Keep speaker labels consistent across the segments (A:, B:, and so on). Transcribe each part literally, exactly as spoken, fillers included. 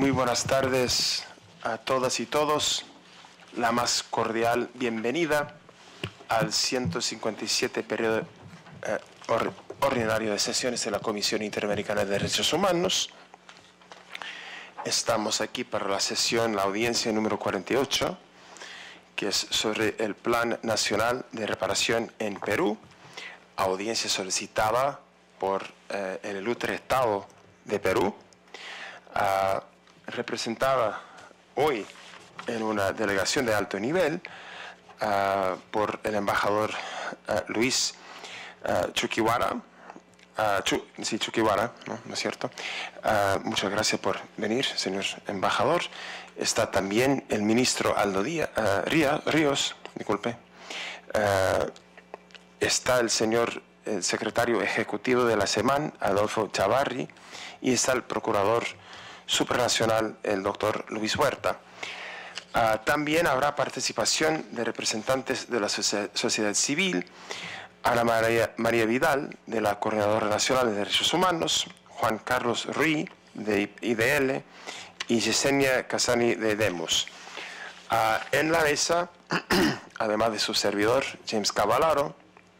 A: Muy buenas tardes a todas y todos. La más cordial bienvenida al ciento cincuenta y siete periodo eh, or, ordinario de sesiones de la Comisión Interamericana de Derechos Humanos. Estamos aquí para la sesión, la audiencia número cuarenta y ocho, que es sobre el Plan Nacional de Reparación en Perú, audiencia solicitada por eh, el ilustre Estado de Perú, uh, representada hoy en una delegación de alto nivel uh, por el embajador uh, Luis uh, Chuquiwara. Uh, Chu, sí, Chuquiwara, ¿no? ¿No es cierto? Uh, muchas gracias por venir, señor embajador. Está también el ministro Aldo Díaz, uh, Ría, Ríos, disculpe. Uh, está el señor el secretario ejecutivo de la SEMAN, Adolfo Chavarri, y está el procurador supranacional, el doctor Luis Huerta. Uh, también habrá participación de representantes de la sociedad civil, Ana María, María Vidal, de la Coordinadora Nacional de Derechos Humanos, Juan Carlos Ruiz, de I D L, y Yesenia Casani, de Demos. Uh, en la mesa, además de su servidor, James Cavallaro,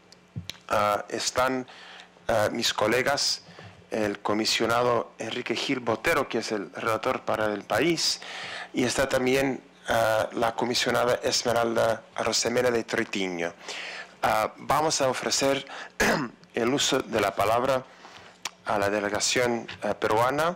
A: uh, están uh, mis colegas, el comisionado Enrique Gil Botero, que es el relator para el país, y está también uh, la comisionada Esmeralda Rosemena de Troitiño. Uh, vamos a ofrecer el uso de la palabra a la delegación uh, peruana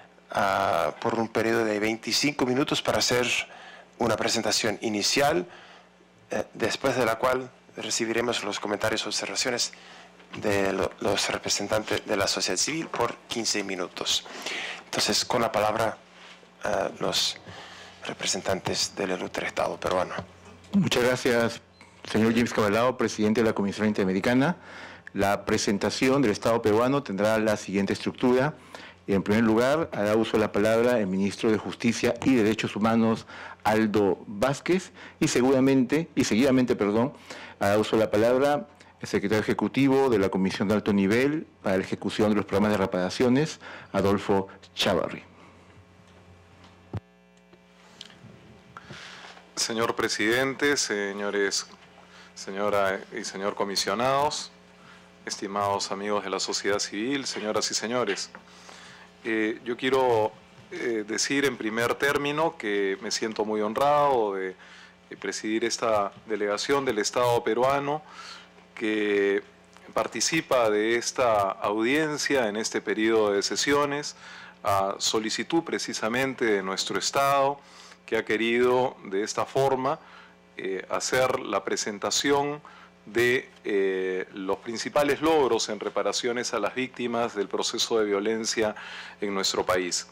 A: uh, por un periodo de veinticinco minutos para hacer una presentación inicial, uh, después de la cual recibiremos los comentarios y observaciones de lo, los representantes de la sociedad civil por quince minutos. Entonces, con la palabra uh, los representantes del ilustre Estado peruano.
B: Muchas gracias, señor James Cavallaro, presidente de la Comisión Interamericana. La presentación del Estado peruano tendrá la siguiente estructura. En primer lugar, hará uso de la palabra el ministro de Justicia y Derechos Humanos, Aldo Vázquez, y seguramente, y seguidamente, perdón, hará uso de la palabra el secretario ejecutivo de la Comisión de Alto Nivel para la ejecución de los programas de reparaciones, Adolfo Chavarri.
C: Señor presidente, señores, señora y señor comisionados, estimados amigos de la sociedad civil, señoras y señores, eh, yo quiero eh, decir en primer término que me siento muy honrado de, de presidir esta delegación del Estado peruano que participa de esta audiencia en este periodo de sesiones a solicitud precisamente de nuestro Estado, que ha querido de esta forma eh, hacer la presentación de eh, los principales logros en reparaciones a las víctimas del proceso de violencia en nuestro país.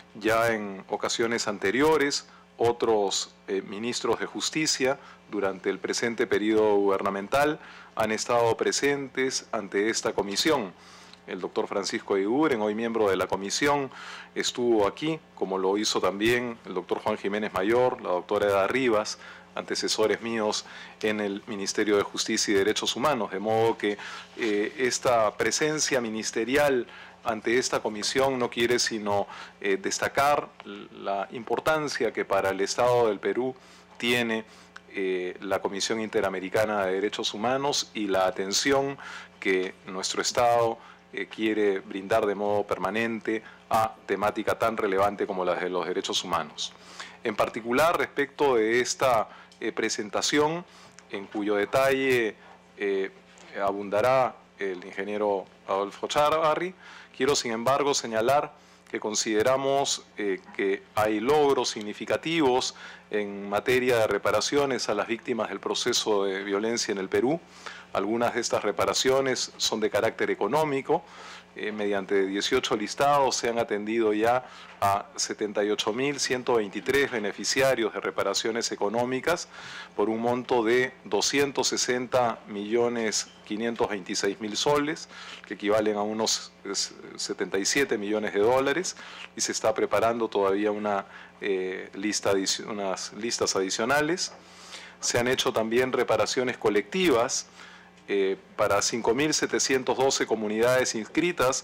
C: Ya en ocasiones anteriores, otros eh, ministros de justicia durante el presente periodo gubernamental han estado presentes ante esta comisión. El doctor Francisco Eguren, hoy miembro de la comisión, estuvo aquí, como lo hizo también el doctor Juan Jiménez Mayor, la doctora Eda Rivas, antecesores míos en el Ministerio de Justicia y Derechos Humanos, de modo que eh, esta presencia ministerial ante esta comisión no quiere sino eh, destacar la importancia que para el Estado del Perú tiene eh, la Comisión Interamericana de Derechos Humanos y la atención que nuestro Estado eh, quiere brindar de modo permanente a temática tan relevante como la de los derechos humanos. En particular, respecto de esta eh, presentación, en cuyo detalle eh, abundará el ingeniero Adolfo Chavarri, quiero sin embargo señalar que consideramos eh, que hay logros significativos en materia de reparaciones a las víctimas del proceso de violencia en el Perú. Algunas de estas reparaciones son de carácter económico. Eh, mediante dieciocho listados se han atendido ya a setenta y ocho mil ciento veintitrés beneficiarios de reparaciones económicas por un monto de doscientos sesenta millones quinientos veintiséis mil soles, que equivalen a unos setenta y siete millones de dólares, y se está preparando todavía una, eh, lista, unas listas adicionales. Se han hecho también reparaciones colectivas Eh, para cinco mil setecientas doce comunidades inscritas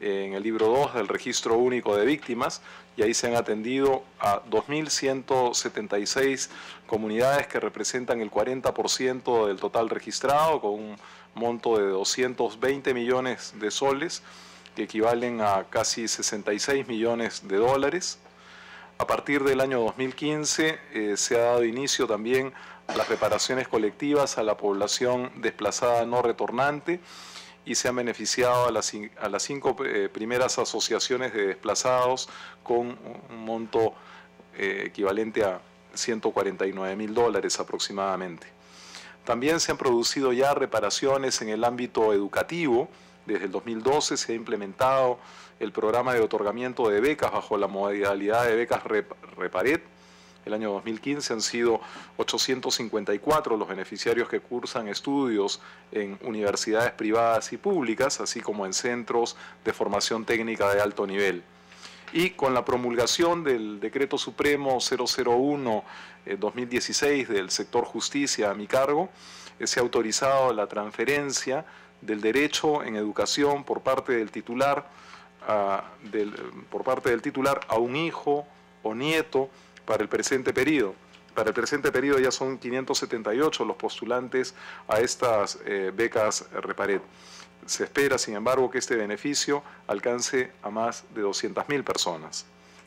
C: en el libro dos del Registro Único de Víctimas, y ahí se han atendido a dos mil ciento setenta y seis comunidades que representan el cuarenta por ciento del total registrado, con un monto de doscientos veinte millones de soles, que equivalen a casi sesenta y seis millones de dólares. A partir del año dos mil quince eh, se ha dado inicio también a las reparaciones colectivas a la población desplazada no retornante, y se han beneficiado a las, a las cinco eh, primeras asociaciones de desplazados con un monto eh, equivalente a ciento cuarenta y nueve mil dólares aproximadamente. También se han producido ya reparaciones en el ámbito educativo. Desde el dos mil doce se ha implementado el programa de otorgamiento de becas bajo la modalidad de becas Reparet. El año dos mil quince han sido ochocientos cincuenta y cuatro los beneficiarios que cursan estudios en universidades privadas y públicas, así como en centros de formación técnica de alto nivel. Y con la promulgación del Decreto Supremo cero cero uno dos mil dieciséis del sector justicia a mi cargo, eh, se ha autorizado la transferencia del derecho en educación por parte del titular, a, del, por parte del titular a un hijo o nieto para el presente periodo. Para el presente periodo ya son quinientos setenta y ocho los postulantes a estas eh, becas Reparet. Se espera, sin embargo, que este beneficio alcance a más de doscientas mil personas.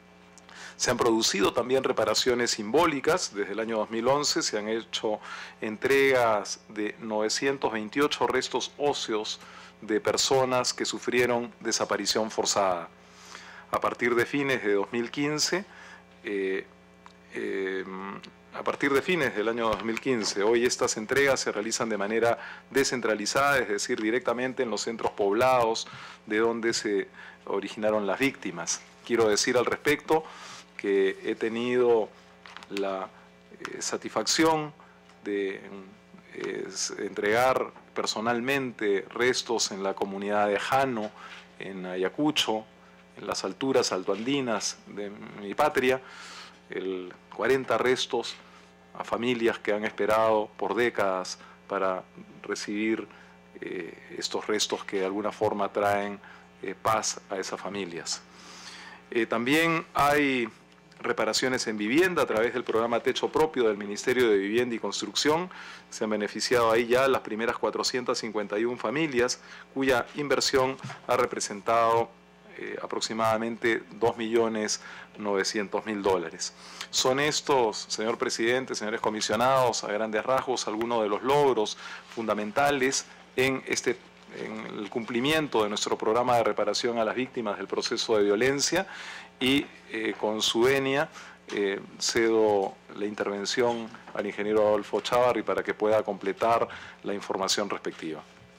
C: Se han producido también reparaciones simbólicas. Desde el año dos mil once se han hecho entregas de novecientos veintiocho restos óseos de personas que sufrieron desaparición forzada. A partir de fines de dos mil quince, eh, eh, a partir de fines del año dos mil quince, hoy estas entregas se realizan de manera descentralizada, es decir, directamente en los centros poblados de donde se originaron las víctimas. Quiero decir al respecto que he tenido la eh, satisfacción de eh, entregar personalmente restos en la comunidad de Jano, en Ayacucho, en las alturas altoandinas de mi patria, el cuarenta restos a familias que han esperado por décadas para recibir eh, estos restos que de alguna forma traen eh, paz a esas familias. Eh, también hay reparaciones en vivienda a través del programa Techo Propio del Ministerio de Vivienda y Construcción. Se han beneficiado ahí ya las primeras cuatrocientas cincuenta y una familias, cuya inversión ha representado eh, aproximadamente dos millones novecientos mil dólares. Son estos, señor presidente, señores comisionados, a grandes rasgos, algunos de los logros fundamentales en este en el cumplimiento de nuestro programa de reparación a las víctimas del proceso de violencia, y eh, con su venia eh, cedo la intervención al ingeniero Adolfo Chávarri para que pueda completar la información respectiva.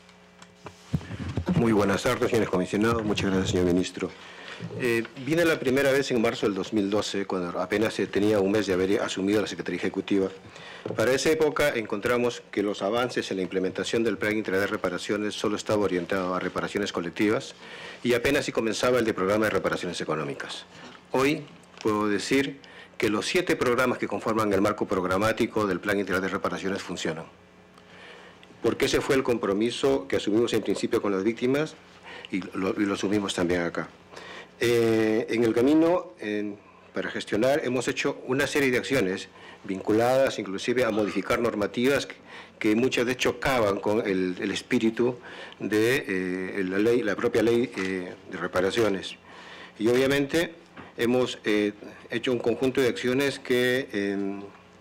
D: Muy buenas tardes, señores comisionados. Muchas gracias, señor ministro. Eh, vine la primera vez en marzo del dos mil doce, cuando apenas se tenía un mes de haber asumido la Secretaría Ejecutiva. Para esa época encontramos que los avances en la implementación del Plan Integral de Reparaciones solo estaba orientado a reparaciones colectivas y apenas si comenzaba el de programa de reparaciones económicas. Hoy puedo decir que los siete programas que conforman el marco programático del Plan Integral de Reparaciones funcionan. Porque ese fue el compromiso que asumimos en principio con las víctimas y lo, y lo asumimos también acá. Eh, en el camino en, para gestionar hemos hecho una serie de acciones vinculadas inclusive a modificar normativas que, que muchas de hecho chocaban con el, el espíritu de eh, la, ley, la propia ley eh, de reparaciones. Y obviamente hemos eh, hecho un conjunto de acciones que eh,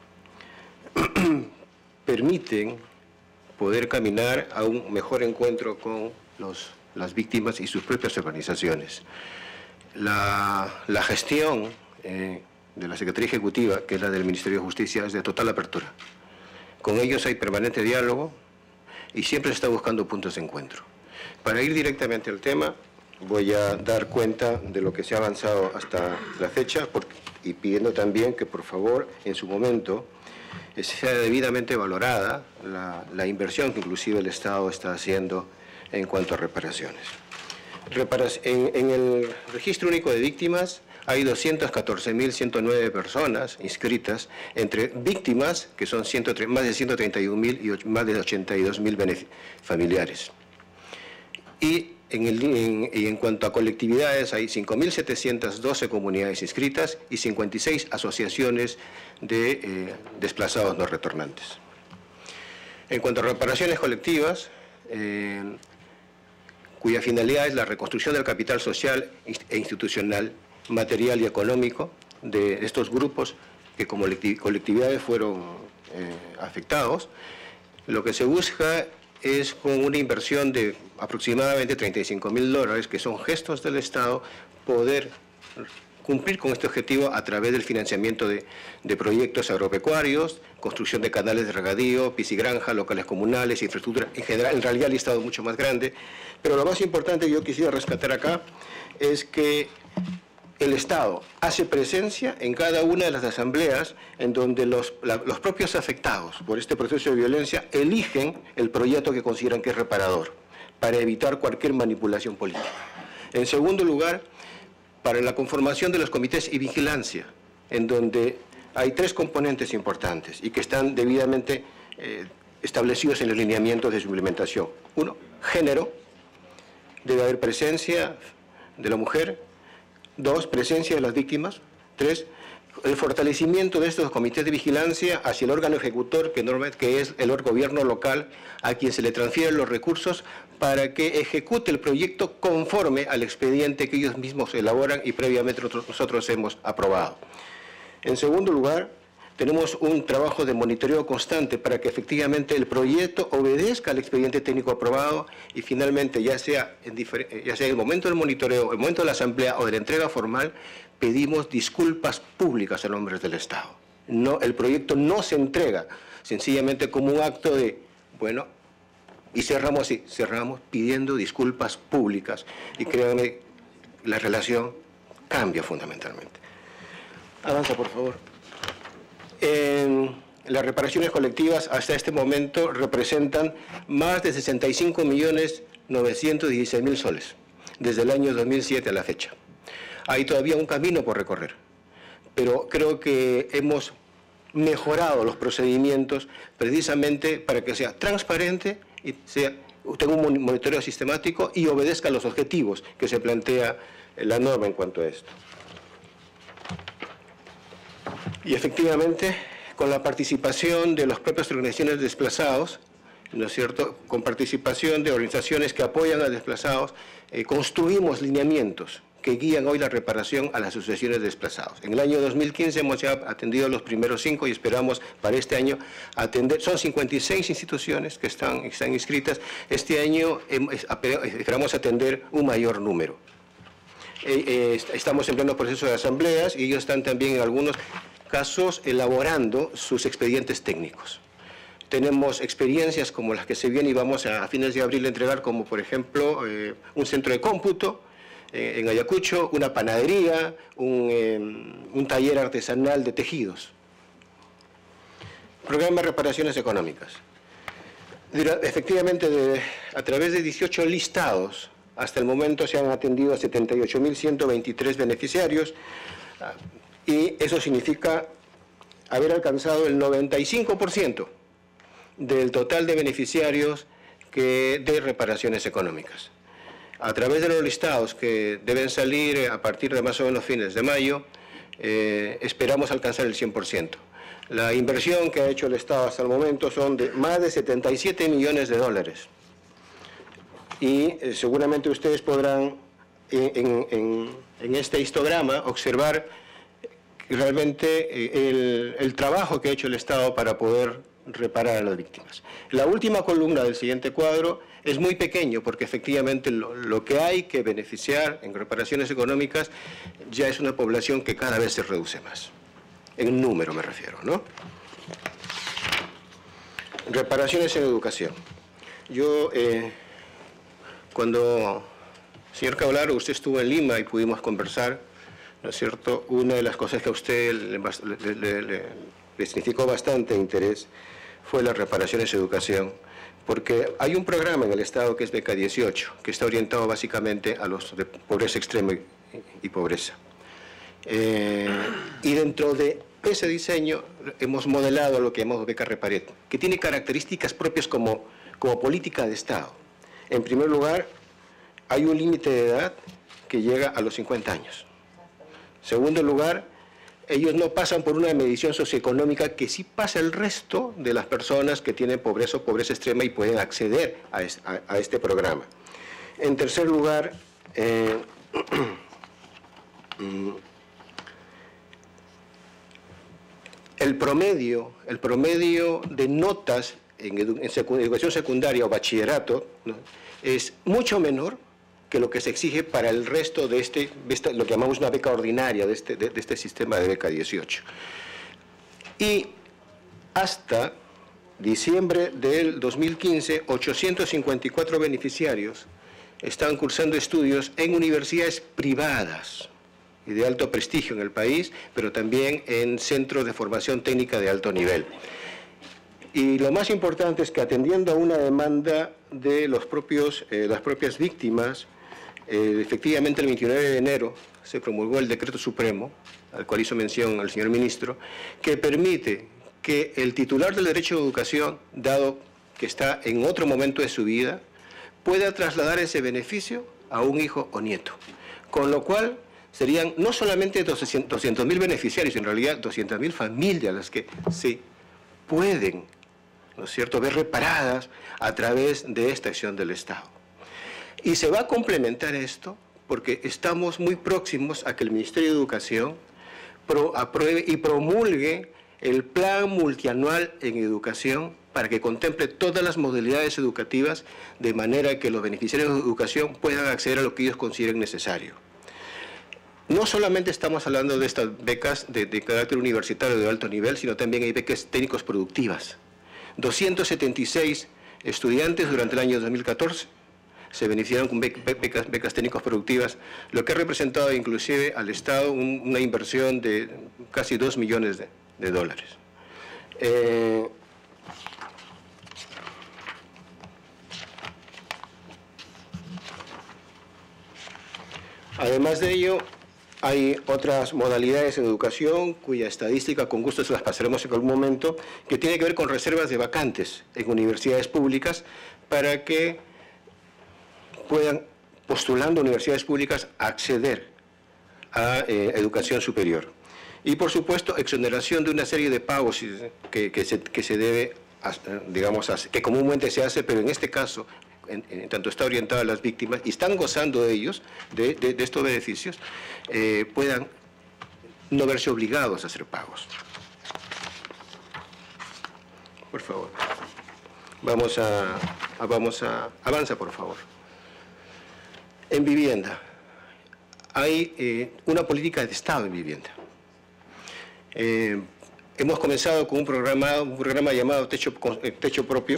D: permiten poder caminar a un mejor encuentro con los, las víctimas y sus propias organizaciones. La, la gestión eh, de la Secretaría Ejecutiva, que es la del Ministerio de Justicia, es de total apertura. Con ellos hay permanente diálogo y siempre se está buscando puntos de encuentro. Para ir directamente al tema, voy a dar cuenta de lo que se ha avanzado hasta la fecha porque, y pidiendo también que por favor en su momento sea debidamente valorada la, la inversión que inclusive el Estado está haciendo en cuanto a reparaciones. Reparas, en, en el Registro Único de Víctimas hay doscientas catorce mil ciento nueve personas inscritas, entre víctimas, que son más de ciento treinta y un mil y más de ochenta y dos mil familiares. y en, el, en, y en cuanto a colectividades hay cinco mil setecientas doce comunidades inscritas y cincuenta y seis asociaciones de eh, desplazados no retornantes. En cuanto a reparaciones colectivas, eh, cuya finalidad es la reconstrucción del capital social e institucional, material y económico de estos grupos que como colectividades fueron eh, afectados, lo que se busca es con una inversión de aproximadamente treinta y cinco mil dólares, que son gestos del Estado, poder cumplir con este objetivo a través del financiamiento de, de proyectos agropecuarios, construcción de canales de regadío, piscigranja, locales comunales, infraestructura, en general, en realidad el Estado es mucho más grande, pero lo más importante que yo quisiera rescatar acá es que el Estado hace presencia en cada una de las asambleas en donde los, la, los propios afectados por este proceso de violencia eligen el proyecto que consideran que es reparador, para evitar cualquier manipulación política. En segundo lugar, para la conformación de los comités y vigilancia, en donde hay tres componentes importantes y que están debidamente eh, establecidos en los lineamientos de su implementación. Uno, género, debe haber presencia de la mujer. Dos, presencia de las víctimas. Tres, el fortalecimiento de estos comités de vigilancia hacia el órgano ejecutor, que, que es el gobierno local, a quien se le transfieren los recursos para que ejecute el proyecto conforme al expediente que ellos mismos elaboran y previamente nosotros, nosotros hemos aprobado. En segundo lugar, tenemos un trabajo de monitoreo constante para que efectivamente el proyecto obedezca al expediente técnico aprobado y finalmente, ya sea en, ya sea en el momento del monitoreo, en el momento de la asamblea o de la entrega formal, pedimos disculpas públicas a nombres del Estado. No, el proyecto no se entrega sencillamente como un acto de, bueno, y cerramos así, cerramos pidiendo disculpas públicas y créanme, la relación cambia fundamentalmente. Avanza, por favor. En las reparaciones colectivas hasta este momento representan más de sesenta y cinco millones novecientos dieciséis mil soles, desde el año dos mil siete a la fecha. Hay todavía un camino por recorrer, pero creo que hemos mejorado los procedimientos precisamente para que sea transparente y sea, tenga un monitoreo sistemático y obedezca a los objetivos que se plantea la norma en cuanto a esto. Y efectivamente, con la participación de las propias organizaciones de desplazados, ¿no es cierto?, con participación de organizaciones que apoyan a desplazados, eh, construimos lineamientos que guían hoy la reparación a las asociaciones de desplazados. En el año dos mil quince hemos ya atendido los primeros cinco y esperamos para este año atender, son cincuenta y seis instituciones que están, están inscritas, este año hemos, esperamos atender un mayor número. Eh, eh, estamos en pleno proceso de asambleas y ellos están también en algunos casos elaborando sus expedientes técnicos. Tenemos experiencias como las que se vienen y vamos a, a fines de abril a entregar, como por ejemplo eh, un centro de cómputo eh, en Ayacucho, una panadería, un, eh, un taller artesanal de tejidos. Programa de reparaciones económicas. Efectivamente, de, a través de dieciocho listados, hasta el momento se han atendido a setenta y ocho mil ciento veintitrés beneficiarios, y eso significa haber alcanzado el noventa y cinco por ciento del total de beneficiarios que, de reparaciones económicas. A través de los listados que deben salir a partir de más o menos fines de mayo, eh, esperamos alcanzar el cien por ciento. La inversión que ha hecho el Estado hasta el momento son de más de setenta y siete millones de dólares. Y eh, seguramente ustedes podrán en, en, en este histograma observar realmente el, el trabajo que ha hecho el Estado para poder reparar a las víctimas. La última columna del siguiente cuadro es muy pequeño porque efectivamente lo, lo que hay que beneficiar en reparaciones económicas ya es una población que cada vez se reduce más. En número me refiero, ¿no? Reparaciones en educación. Yo, eh, cuando, señor Caballero, usted estuvo en Lima y pudimos conversar, ¿no es cierto? Una de las cosas que a usted le, le, le, le, le significó bastante interés fue las reparaciones en educación, porque hay un programa en el Estado que es Beca dieciocho, que está orientado básicamente a los de pobreza extrema y, y pobreza. Eh, y dentro de ese diseño hemos modelado lo que llamamos Beca Reparet, que tiene características propias como, como política de Estado. En primer lugar, hay un límite de edad que llega a los cincuenta años. Segundo lugar, ellos no pasan por una medición socioeconómica que sí pasa el resto de las personas que tienen pobreza o pobreza extrema y pueden acceder a, es, a, a este programa. En tercer lugar, eh, el promedio, el promedio de notas en, edu en secu educación secundaria o bachillerato, ¿no?, es mucho menor que lo que se exige para el resto de este, de esta, lo que llamamos una beca ordinaria de este, de, de este sistema de beca dieciocho. Y hasta diciembre del dos mil quince, ochocientos cincuenta y cuatro beneficiarios están cursando estudios en universidades privadas y de alto prestigio en el país, pero también en centros de formación técnica de alto nivel. Y lo más importante es que, atendiendo a una demanda de los propios, eh, las propias víctimas, eh, efectivamente el veintinueve de enero se promulgó el decreto supremo, al cual hizo mención el señor ministro, que permite que el titular del derecho a educación, dado que está en otro momento de su vida, pueda trasladar ese beneficio a un hijo o nieto. Con lo cual serían no solamente doscientos mil beneficiarios, en realidad doscientas mil familias las que se pueden, ¿no es cierto?, ver reparadas a través de esta acción del Estado. Y se va a complementar esto porque estamos muy próximos a que el Ministerio de Educación pro, apruebe y promulgue el Plan Multianual en Educación para que contemple todas las modalidades educativas de manera que los beneficiarios de educación puedan acceder a lo que ellos consideren necesario. No solamente estamos hablando de estas becas de, de carácter universitario de alto nivel, sino también hay becas técnicos productivas. doscientos setenta y seis estudiantes durante el año dos mil catorce se beneficiaron con becas, becas técnicos productivas, lo que ha representado inclusive al Estado un, una inversión de casi dos millones de, de dólares. Eh, además de ello, hay otras modalidades en educación cuya estadística con gusto se las pasaremos en algún momento, que tiene que ver con reservas de vacantes en universidades públicas para que puedan, postulando universidades públicas, acceder a eh, educación superior. Y por supuesto, exoneración de una serie de pagos que, que, se, que se debe, digamos, que comúnmente se hace, pero en este caso, En, en tanto está orientado a las víctimas y están gozando de ellos, de, de, de estos beneficios, eh, puedan no verse obligados a hacer pagos. Por favor. Vamos a, a, vamos a... Avanza, por favor. En vivienda. Hay eh, una política de Estado en vivienda. Eh, hemos comenzado con un programa, un programa llamado Techo, Techo Propio,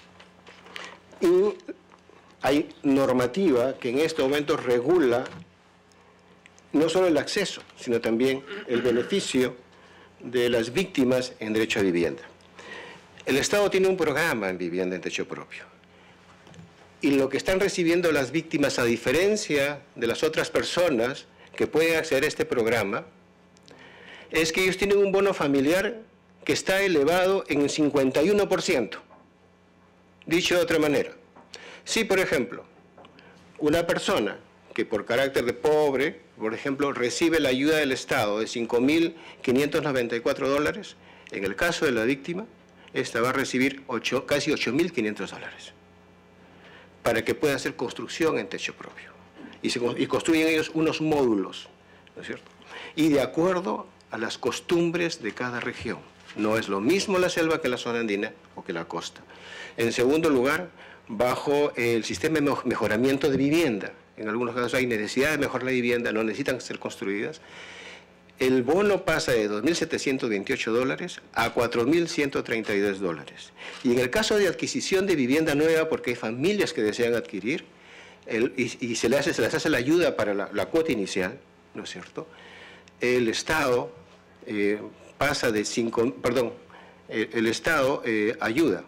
D: y hay normativa que en este momento regula no solo el acceso, sino también el beneficio de las víctimas en derecho a vivienda. El Estado tiene un programa en vivienda en techo propio. Y lo que están recibiendo las víctimas, a diferencia de las otras personas que pueden acceder a este programa, es que ellos tienen un bono familiar que está elevado en el cincuenta y uno por ciento. Dicho de otra manera, si por ejemplo una persona que por carácter de pobre, por ejemplo, recibe la ayuda del Estado de cinco mil quinientos noventa y cuatro dólares, en el caso de la víctima, esta va a recibir ocho, casi ocho mil quinientos dólares para que pueda hacer construcción en techo propio. Y, se, y construyen ellos unos módulos, ¿no es cierto? Y de acuerdo a las costumbres de cada región. No es lo mismo la selva que la zona andina o que la costa. En segundo lugar, bajo el sistema de mejoramiento de vivienda. En algunos casos hay necesidad de mejorar la vivienda, no necesitan ser construidas. El bono pasa de dos mil setecientos veintiocho dólares a cuatro mil ciento treinta y dos dólares. Y en el caso de adquisición de vivienda nueva, porque hay familias que desean adquirir, el, y, y se, les hace, se les hace la ayuda para la, la cuota inicial, ¿no es cierto?, el Estado eh, pasa de cinco, perdón, el, el Estado eh, ayuda,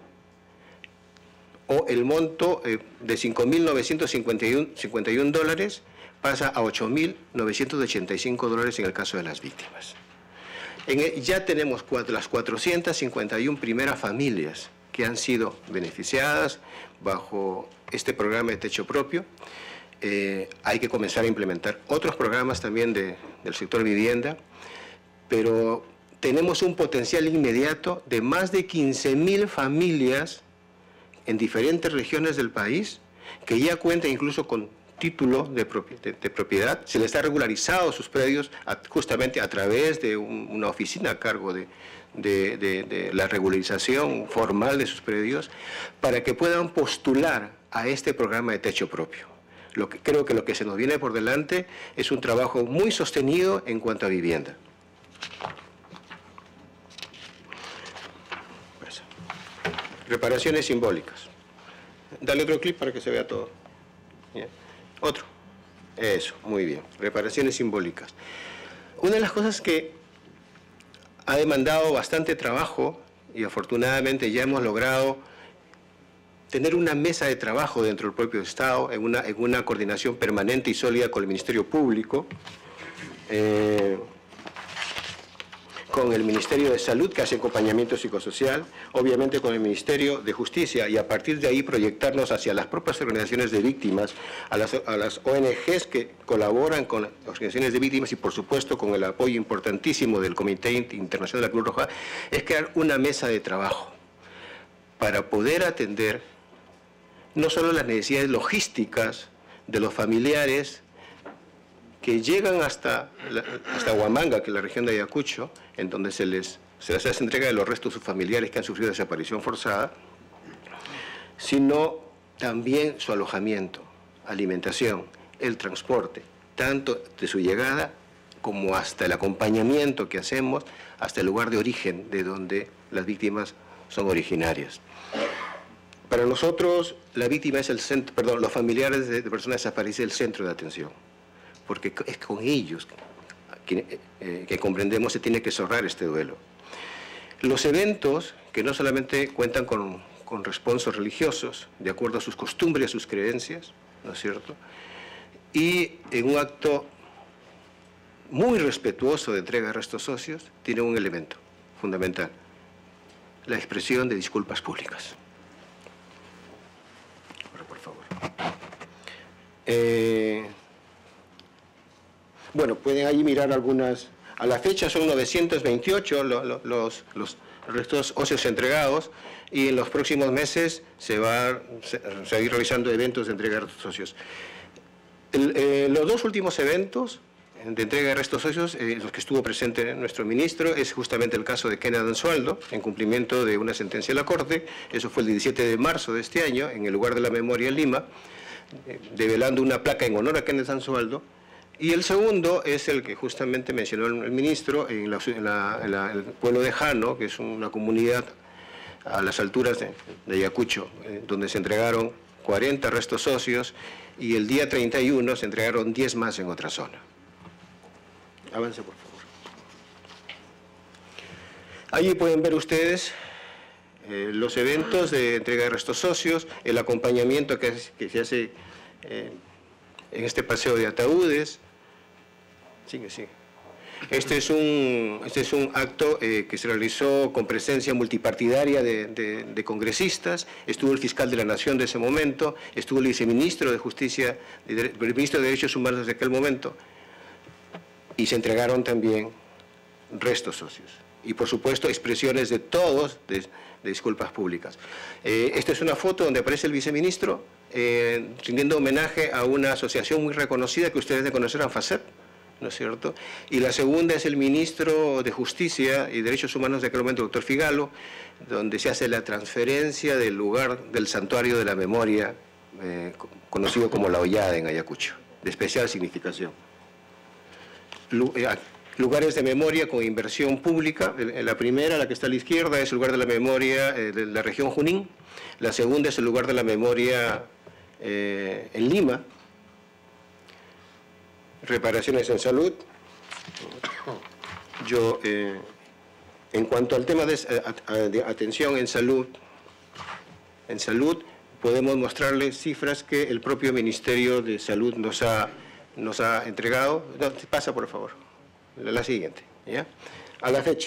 D: o el monto eh, de cinco mil novecientos cincuenta y uno dólares pasa a ocho mil novecientos ochenta y cinco dólares en el caso de las víctimas. En el, ya tenemos cuatro, las cuatrocientas cincuenta y una primeras familias que han sido beneficiadas bajo este programa de techo propio, eh, hay que comenzar a implementar otros programas también de, del sector vivienda, pero tenemos un potencial inmediato de más de quince mil familias en diferentes regiones del país que ya cuentan incluso con título de, propi de, de propiedad. Se les está regularizado sus predios a, justamente a través de un, una oficina a cargo de, de, de, de la regularización formal de sus predios, para que puedan postular a este programa de techo propio. Lo que, creo que lo que se nos viene por delante es un trabajo muy sostenido en cuanto a vivienda. Pues, reparaciones simbólicas. Dale otro clip para que se vea todo. Bien. Otro. Eso, muy bien. Reparaciones simbólicas. Una de las cosas que ha demandado bastante trabajo, y afortunadamente ya hemos logrado tener una mesa de trabajo dentro del propio Estado, en una, en una coordinación permanente y sólida con el Ministerio Público, eh, con el Ministerio de Salud, que hace acompañamiento psicosocial, obviamente con el Ministerio de Justicia, y a partir de ahí proyectarnos hacia las propias organizaciones de víctimas, a las, a las O N Ges que colaboran con las organizaciones de víctimas y, por supuesto, con el apoyo importantísimo del Comité Internacional de la Cruz Roja, es crear una mesa de trabajo para poder atender no solo las necesidades logísticas de los familiares que llegan hasta, la, hasta Huamanga, que es la región de Ayacucho, en donde se les, se les hace entrega de los restos de sus familiares que han sufrido desaparición forzada, sino también su alojamiento, alimentación, el transporte, tanto de su llegada como hasta el acompañamiento que hacemos hasta el lugar de origen de donde las víctimas son originarias. Para nosotros, la víctima es el centro, perdón, los familiares de, de personas desaparecidas es el centro de atención, porque es con ellos que, eh, que comprendemos se tiene que cerrar este duelo. Los eventos, que no solamente cuentan con, con responsos religiosos, de acuerdo a sus costumbres, a sus creencias, ¿no es cierto?, y en un acto muy respetuoso de entrega de restos óseos, tiene un elemento fundamental: la expresión de disculpas públicas. Ahora, por favor. Eh, bueno, pueden allí mirar algunas. A la fecha son novecientos veintiocho lo, lo, los, los restos óseos entregados, y en los próximos meses se va a seguir realizando eventos de entrega de restos óseos. El, eh, los dos últimos eventos de entrega de restos óseos, eh, los que estuvo presente nuestro ministro, es justamente el caso de Kenneth Anzualdo, en cumplimiento de una sentencia de la Corte. Eso fue el diecisiete de marzo de este año, en el lugar de la memoria en Lima, eh, develando una placa en honor a Kenneth Anzualdo. Y el segundo es el que justamente mencionó el, el ministro, en, la, en, la, en la, el pueblo de Jano, que es una comunidad a las alturas de, de Ayacucho, eh, donde se entregaron cuarenta restos óseos, y el día treinta y uno se entregaron diez más en otra zona. Avance, por favor. Allí pueden ver ustedes eh, los eventos de entrega de restos óseos, el acompañamiento que, es, que se hace eh, en este paseo de ataúdes. Sigue, sigue. Este es un, este es un acto eh, que se realizó con presencia multipartidaria de, de, de congresistas. Estuvo el fiscal de la Nación de ese momento, estuvo el viceministro de Justicia, el ministro de Derechos Humanos de aquel momento, y se entregaron también restos óseos. Y, por supuesto, expresiones de todos de, de disculpas públicas. Eh, esta es una foto donde aparece el viceministro eh, rindiendo homenaje a una asociación muy reconocida que ustedes de conocer, ANFACEP, ¿no es cierto? Y la segunda es el ministro de Justicia y Derechos Humanos de aquel momento, doctor Figalo, donde se hace la transferencia del lugar del Santuario de la Memoria, eh, conocido como La Hollada en Ayacucho, de especial significación. Lugares de memoria con inversión pública. La primera, la que está a la izquierda, es el lugar de la memoria eh, de la región Junín. La segunda es el lugar de la memoria eh, en Lima. Reparaciones en salud. Yo, eh, en cuanto al tema de, de atención en salud, en salud podemos mostrarles cifras que el propio Ministerio de Salud nos ha, nos ha entregado. No, pasa, por favor. La siguiente, ¿ya? A la fecha.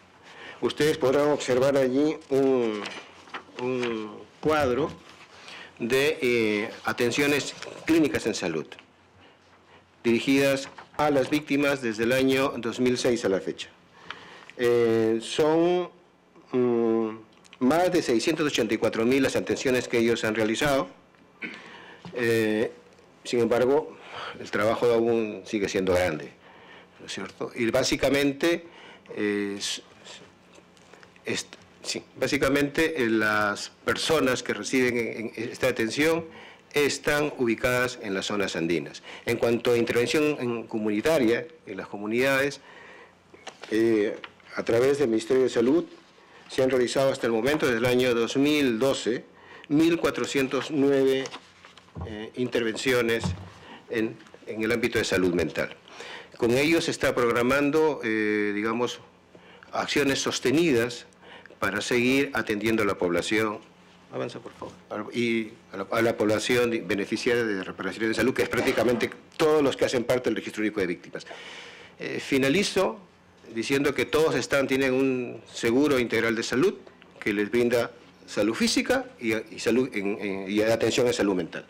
D: Ustedes podrán observar allí un, un cuadro de eh, atenciones clínicas en salud, dirigidas a las víctimas desde el año dos mil seis a la fecha. Eh, son mm, más de seiscientas ochenta y cuatro mil las atenciones que ellos han realizado. Eh, sin embargo, el trabajo aún sigue siendo grande, ¿no es cierto? Y básicamente, es, es, sí, básicamente eh, las personas que reciben en, en esta atención están ubicadas en las zonas andinas. En cuanto a intervención en comunitaria, en las comunidades, eh, a través del Ministerio de Salud se han realizado hasta el momento, desde el año dos mil doce, mil cuatrocientas nueve eh, intervenciones en, en el ámbito de salud mental. Con ello se está programando, eh, digamos, acciones sostenidas para seguir atendiendo a la población. Avanza, por favor. Y a la, a la población beneficiaria de reparaciones de salud, que es prácticamente todos los que hacen parte del Registro Único de Víctimas. Eh, finalizo diciendo que todos están, tienen un seguro integral de salud que les brinda salud física y, y, salud, en, en, y atención en salud mental.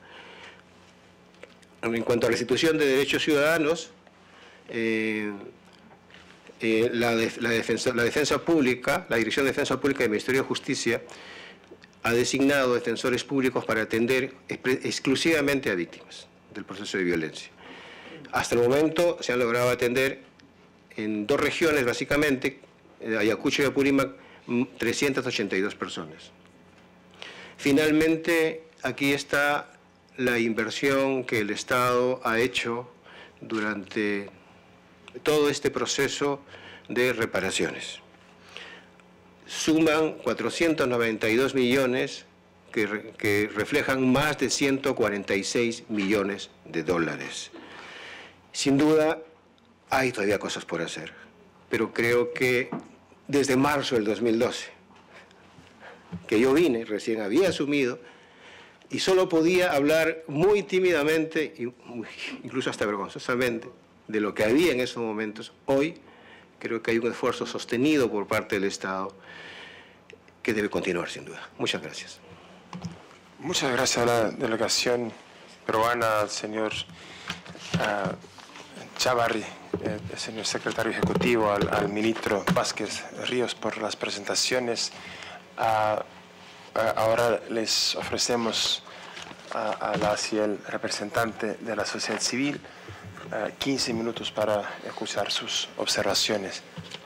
D: En cuanto a restitución de derechos ciudadanos, eh, eh, la, de, la, defensa, la defensa pública, la Dirección de Defensa Pública del Ministerio de Justicia ha designado defensores públicos para atender exclusivamente a víctimas del proceso de violencia. Hasta el momento se han logrado atender en dos regiones, básicamente, Ayacucho y Apurímac, trescientas ochenta y dos personas. Finalmente, aquí está la inversión que el Estado ha hecho durante todo este proceso de reparaciones. Suman cuatrocientos noventa y dos millones que, re, que reflejan más de ciento cuarenta y seis millones de dólares. Sin duda, hay todavía cosas por hacer, pero creo que desde marzo del dos mil doce, que yo vine, recién había asumido, y solo podía hablar muy tímidamente, incluso hasta vergonzosamente, de lo que había en esos momentos. Hoy creo que hay un esfuerzo sostenido por parte del Estado que debe continuar, sin duda. Muchas gracias.
A: Muchas gracias a la delegación peruana, al señor uh, Chávarri, eh, señor secretario ejecutivo, al, al ministro Vázquez Ríos por las presentaciones. Uh, uh, ahora les ofrecemos a, a la y el representante de la sociedad civil uh, quince minutos para escuchar sus observaciones.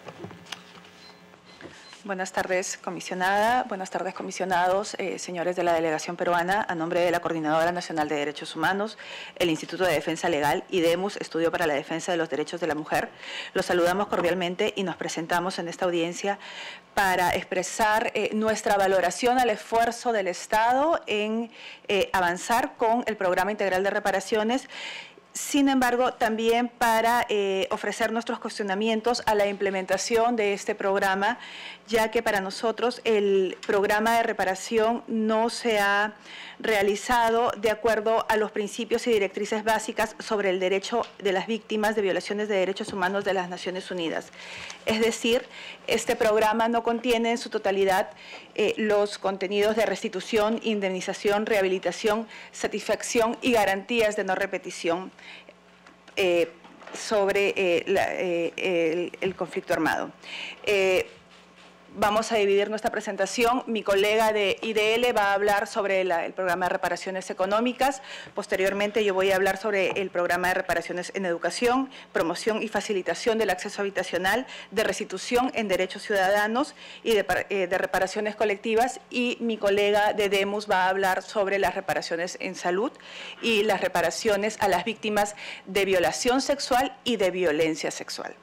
E: Buenas tardes, comisionada. Buenas tardes, comisionados, eh, señores de la delegación peruana. A nombre de la Coordinadora Nacional de Derechos Humanos, el Instituto de Defensa Legal y DEMUS, Estudio para la Defensa de los Derechos de la Mujer, los saludamos cordialmente y nos presentamos en esta audiencia para expresar eh, nuestra valoración al esfuerzo del Estado en eh, avanzar con el Programa Integral de Reparaciones. Sin embargo, también para eh, ofrecer nuestros cuestionamientos a la implementación de este programa, ya que para nosotros el programa de reparación no se ha realizado de acuerdo a los principios y directrices básicas sobre el derecho de las víctimas de violaciones de derechos humanos de las Naciones Unidas. Es decir, este programa no contiene en su totalidad eh, los contenidos de restitución, indemnización, rehabilitación, satisfacción y garantías de no repetición eh, sobre eh, la, eh, el, el conflicto armado. Eh, Vamos a dividir nuestra presentación. Mi colega de I D L va a hablar sobre la, el programa de reparaciones económicas. Posteriormente yo voy a hablar sobre el programa de reparaciones en educación, promoción y facilitación del acceso habitacional, de restitución en derechos ciudadanos y de, eh, de reparaciones colectivas. Y mi colega de DEMUS va a hablar sobre las reparaciones en salud y las reparaciones a las víctimas de violación sexual y de violencia sexual.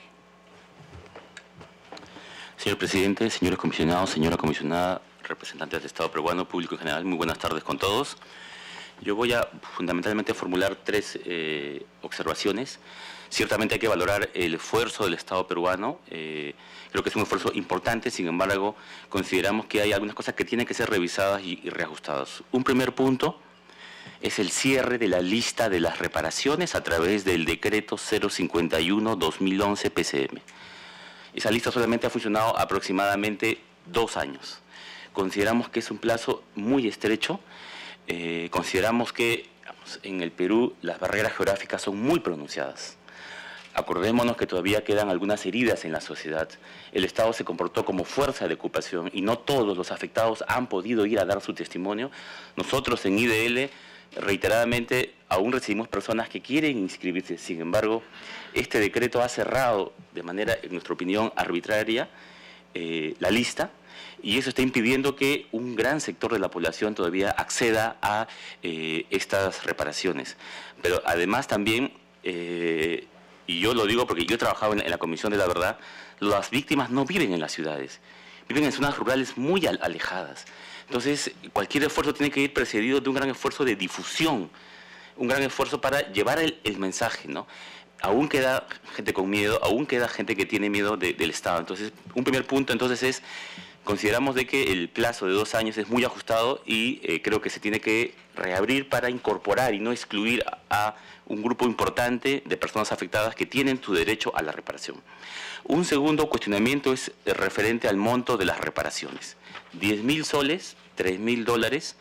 F: Señor presidente, señores comisionados, señora comisionada, representantes del Estado peruano, público en general, muy buenas tardes con todos. Yo voy a fundamentalmente formular tres eh, observaciones. Ciertamente hay que valorar el esfuerzo del Estado peruano. Eh, creo que es un esfuerzo importante, sin embargo, consideramos que hay algunas cosas que tienen que ser revisadas y, y reajustadas. Un primer punto es el cierre de la lista de las reparaciones a través del decreto cero cincuenta y uno guión dos mil once P C M. Esa lista solamente ha funcionado aproximadamente dos años. Consideramos que es un plazo muy estrecho eh, consideramos que digamos, en el Perú las barreras geográficas son muy pronunciadas. Acordémonos que todavía quedan algunas heridas en la sociedad. El Estado se comportó como fuerza de ocupación y no todos los afectados han podido ir a dar su testimonio. Nosotros en I D L reiteradamente aún recibimos personas que quieren inscribirse. Sin embargo, este decreto ha cerrado de manera, en nuestra opinión, arbitraria eh, la lista, y eso está impidiendo que un gran sector de la población todavía acceda a eh, estas reparaciones. Pero además también, eh, y yo lo digo porque yo he trabajado en, en la Comisión de la Verdad, las víctimas no viven en las ciudades, viven en zonas rurales muy alejadas. Entonces, cualquier esfuerzo tiene que ir precedido de un gran esfuerzo de difusión, un gran esfuerzo para llevar el, el mensaje, ¿no? Aún queda gente con miedo, aún queda gente que tiene miedo de, del Estado. Entonces, un primer punto entonces es, consideramos de que el plazo de dos años es muy ajustado y eh, creo que se tiene que reabrir para incorporar y no excluir a, a un grupo importante de personas afectadas que tienen su derecho a la reparación. Un segundo cuestionamiento es referente al monto de las reparaciones. diez mil soles, tres mil dólares.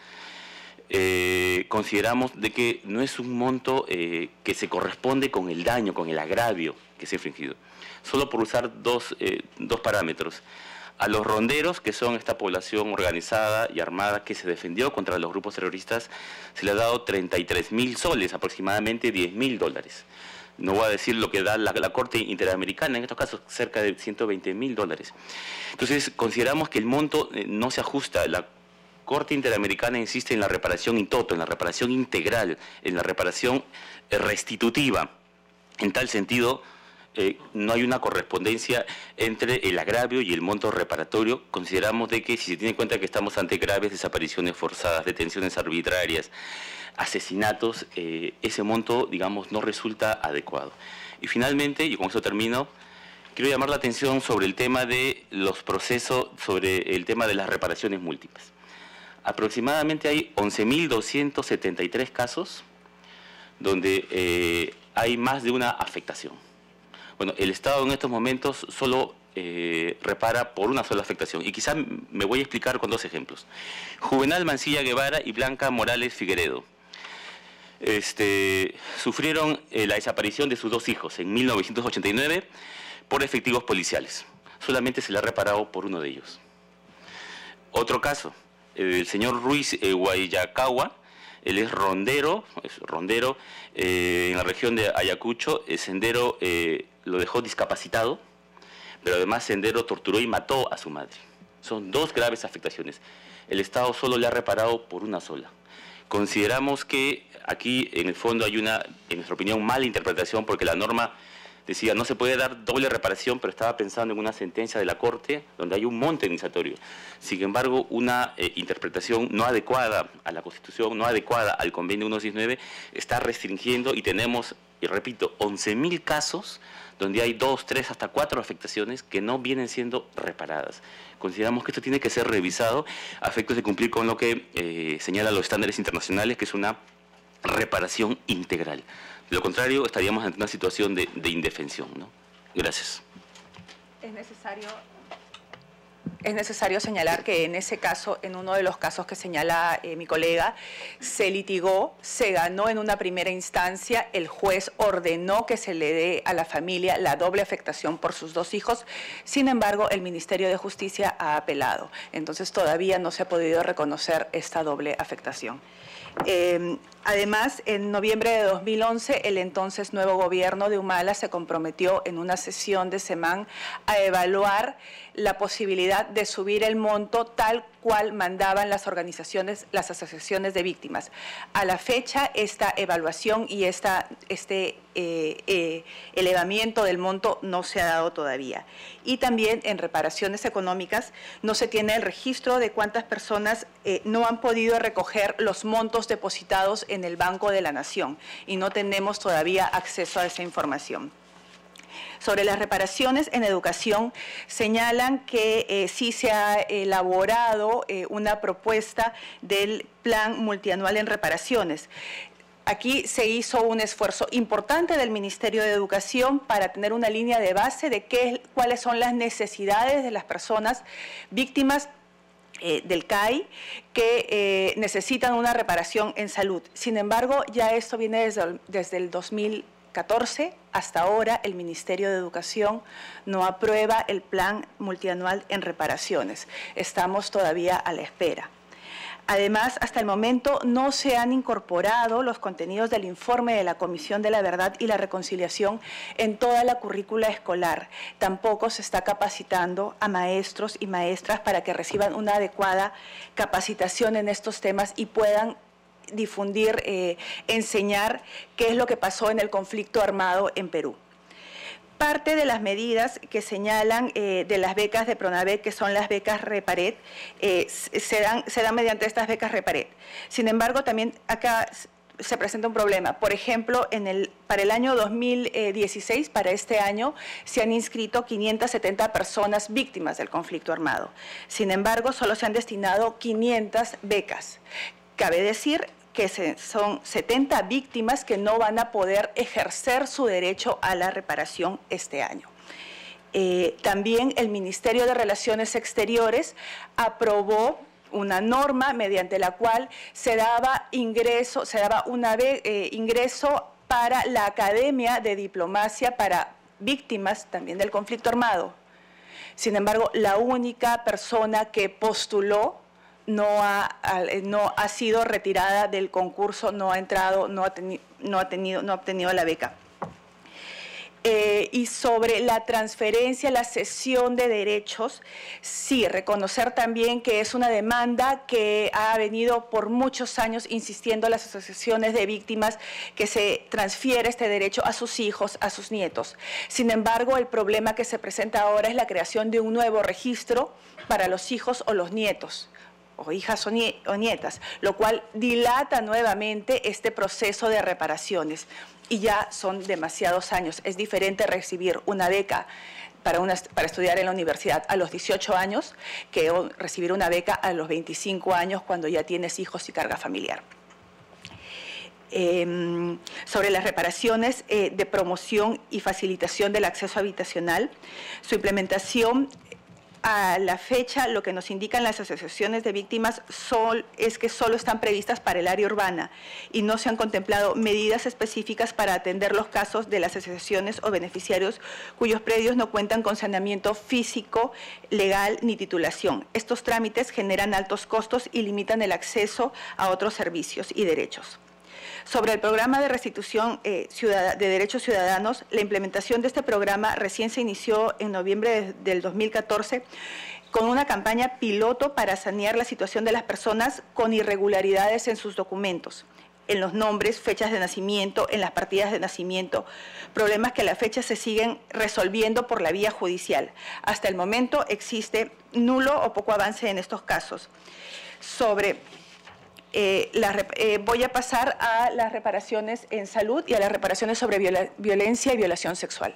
F: Eh, consideramos de que no es un monto eh, que se corresponde con el daño, con el agravio que se ha infringido. Solo por usar dos, eh, dos parámetros. A los ronderos, que son esta población organizada y armada que se defendió contra los grupos terroristas, se le ha dado treinta y tres mil soles, aproximadamente diez mil dólares. No voy a decir lo que da la, la Corte Interamericana, en estos casos cerca de ciento veinte mil dólares. Entonces, consideramos que el monto eh, no se ajusta. La Corte Interamericana insiste en la reparación in toto, en la reparación integral, en la reparación eh, restitutiva. En tal sentido, eh, no hay una correspondencia entre el agravio y el monto reparatorio. Consideramos de que si se tiene en cuenta que estamos ante graves desapariciones forzadas, detenciones arbitrarias, asesinatos, eh, ese monto, digamos, no resulta adecuado. Y finalmente, y con eso termino, quiero llamar la atención sobre el tema de los procesos, sobre el tema de las reparaciones múltiples. Aproximadamente hay once mil doscientos setenta y tres casos donde eh, hay más de una afectación. Bueno, el Estado en estos momentos solo eh, repara por una sola afectación. Y quizás me voy a explicar con dos ejemplos. Juvenal Mancilla Guevara y Blanca Morales Figueredo este, sufrieron eh, la desaparición de sus dos hijos en mil novecientos ochenta y nueve por efectivos policiales. Solamente se le ha reparado por uno de ellos. Otro caso, el señor Ruiz eh, Guayacagua, él es rondero, es rondero eh, en la región de Ayacucho. El Sendero eh, lo dejó discapacitado, pero además Sendero torturó y mató a su madre. Son dos graves afectaciones. El Estado solo le ha reparado por una sola. Consideramos que aquí en el fondo hay una, en nuestra opinión, mala interpretación, porque la norma decía no se puede dar doble reparación, pero estaba pensando en una sentencia de la Corte donde hay un monto indemnizatorio. Sin embargo, una eh, interpretación no adecuada a la Constitución, no adecuada al Convenio ciento diecinueve, está restringiendo, y tenemos, y repito, once mil casos donde hay dos, tres, hasta cuatro afectaciones que no vienen siendo reparadas. Consideramos que esto tiene que ser revisado a efectos de cumplir con lo que eh, señalan los estándares internacionales, que es una reparación integral. De lo contrario, estaríamos ante una situación de, de indefensión, ¿no? Gracias.
E: Es necesario, es necesario señalar que en ese caso, en uno de los casos que señala eh, mi colega, se litigó, se ganó en una primera instancia, el juez ordenó que se le dé a la familia la doble afectación por sus dos hijos. Sin embargo, el Ministerio de Justicia ha apelado. Entonces, todavía no se ha podido reconocer esta doble afectación. Eh, además, en noviembre de dos mil once, el entonces nuevo gobierno de Humala se comprometió en una sesión de SEMAN a evaluar la posibilidad de subir el monto tal cual mandaban las organizaciones, las asociaciones de víctimas. A la fecha, esta evaluación y esta, este eh, eh, elevamiento del monto no se ha dado todavía. Y también en reparaciones económicas no se tiene el registro de cuántas personas eh, no han podido recoger los montos depositados en el Banco de la Nación, y no tenemos todavía acceso a esa información. Sobre las reparaciones en educación, señalan que eh, sí se ha elaborado eh, una propuesta del Plan Multianual en Reparaciones. Aquí se hizo un esfuerzo importante del Ministerio de Educación para tener una línea de base de qué, cuáles son las necesidades de las personas víctimas eh, del C A I que eh, necesitan una reparación en salud. Sin embargo, ya esto viene desde, desde el dos mil catorce hasta ahora. El Ministerio de Educación no aprueba el plan multianual en reparaciones. Estamos todavía a la espera. Además, hasta el momento no se han incorporado los contenidos del informe de la Comisión de la Verdad y la Reconciliación en toda la currícula escolar. Tampoco se está capacitando a maestros y maestras para que reciban una adecuada capacitación en estos temas y puedan difundir, eh, enseñar qué es lo que pasó en el conflicto armado en Perú. Parte de las medidas que señalan eh, de las becas de PRONAVEC, que son las becas Repared, eh, se, dan, se dan mediante estas becas Repared. Sin embargo, también acá se presenta un problema. Por ejemplo, en el, para el año dos mil dieciséis, para este año, se han inscrito quinientas setenta personas víctimas del conflicto armado. Sin embargo, solo se han destinado quinientas becas. Cabe decir que se, son setenta víctimas que no van a poder ejercer su derecho a la reparación este año. Eh, también el Ministerio de Relaciones Exteriores aprobó una norma mediante la cual se daba ingreso, se daba una vez, eh, ingreso para la Academia de Diplomacia para víctimas también del conflicto armado. Sin embargo, la única persona que postuló no ha, no ha sido retirada del concurso, no ha entrado, no ha, teni, no ha, tenido, no ha obtenido la beca. Eh, y sobre la transferencia, la cesión de derechos, sí, reconocer también que es una demanda que ha venido por muchos años insistiendo a las asociaciones de víctimas que se transfiere este derecho a sus hijos, a sus nietos. Sin embargo, el problema que se presenta ahora es la creación de un nuevo registro para los hijos o los nietos, o hijas o nietas, lo cual dilata nuevamente este proceso de reparaciones. Y ya son demasiados años. Es diferente recibir una beca para, una, para estudiar en la universidad a los dieciocho años que recibir una beca a los veinticinco años cuando ya tienes hijos y carga familiar. Eh, sobre las reparaciones eh, de promoción y facilitación del acceso habitacional, su implementación a la fecha, lo que nos indican las asociaciones de víctimas son, es que solo están previstas para el área urbana y no se han contemplado medidas específicas para atender los casos de las asociaciones o beneficiarios cuyos predios no cuentan con saneamiento físico, legal ni titulación. Estos trámites generan altos costos y limitan el acceso a otros servicios y derechos. Sobre el programa de restitución eh, de derechos ciudadanos, la implementación de este programa recién se inició en noviembre de, del dos mil catorce con una campaña piloto para sanear la situación de las personas con irregularidades en sus documentos, en los nombres, fechas de nacimiento, en las partidas de nacimiento, problemas que a la fecha se siguen resolviendo por la vía judicial. Hasta el momento existe nulo o poco avance en estos casos. Sobre Eh, la, eh, voy a pasar a las reparaciones en salud y a las reparaciones sobre viola, violencia y violación sexual.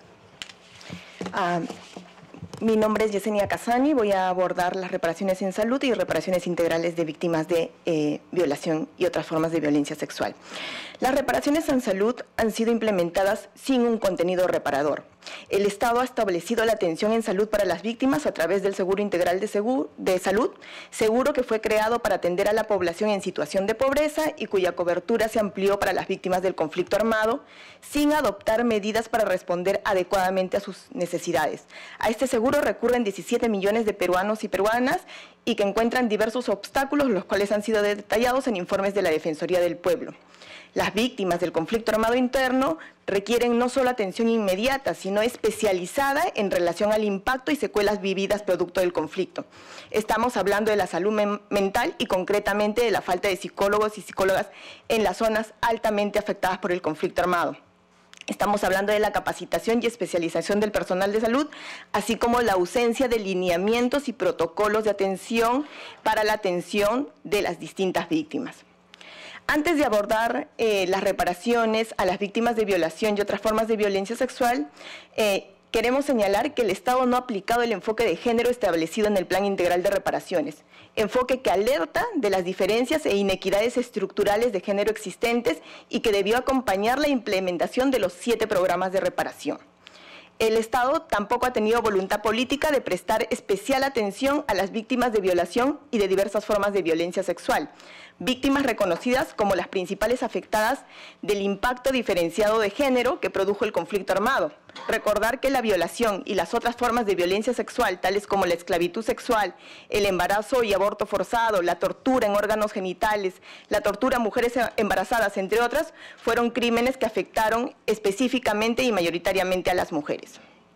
G: Uh, mi nombre es Yesenia Casani, voy a abordar las reparaciones en salud y reparaciones integrales de víctimas de eh, violación y otras formas de violencia sexual. Las reparaciones en salud han sido implementadas sin un contenido reparador. El Estado ha establecido la atención en salud para las víctimas a través del Seguro Integral de, Seguro, de Salud, seguro que fue creado para atender a la población en situación de pobreza y cuya cobertura se amplió para las víctimas del conflicto armado, sin adoptar medidas para responder adecuadamente a sus necesidades. A este seguro recurren diecisiete millones de peruanos y peruanas y que encuentran diversos obstáculos, los cuales han sido detallados en informes de la Defensoría del Pueblo. Las víctimas del conflicto armado interno requieren no solo atención inmediata, sino especializada en relación al impacto y secuelas vividas producto del conflicto. Estamos hablando de la salud men- mental y concretamente de la falta de psicólogos y psicólogas en las zonas altamente afectadas por el conflicto armado. Estamos hablando de la capacitación y especialización del personal de salud, así como la ausencia de lineamientos y protocolos de atención para la atención de las distintas víctimas. Antes de abordar eh, las reparaciones a las víctimas de violación y otras formas de violencia sexual, eh, queremos señalar que el Estado no ha aplicado el enfoque de género establecido en el Plan Integral de Reparaciones, enfoque que alerta de las diferencias e inequidades estructurales de género existentes y que debió acompañar la implementación de los siete programas de reparación. El Estado tampoco ha tenido voluntad política de prestar especial atención a las víctimas de violación y de diversas formas de violencia sexual, víctimas reconocidas como las principales afectadas del impacto diferenciado de género que produjo el conflicto armado. Recordar que la violación y las otras formas de violencia sexual, tales como la esclavitud sexual, el embarazo y aborto forzado, la tortura en órganos genitales, la tortura a mujeres embarazadas, entre otras, fueron crímenes que afectaron específicamente y mayoritariamente a las mujeres.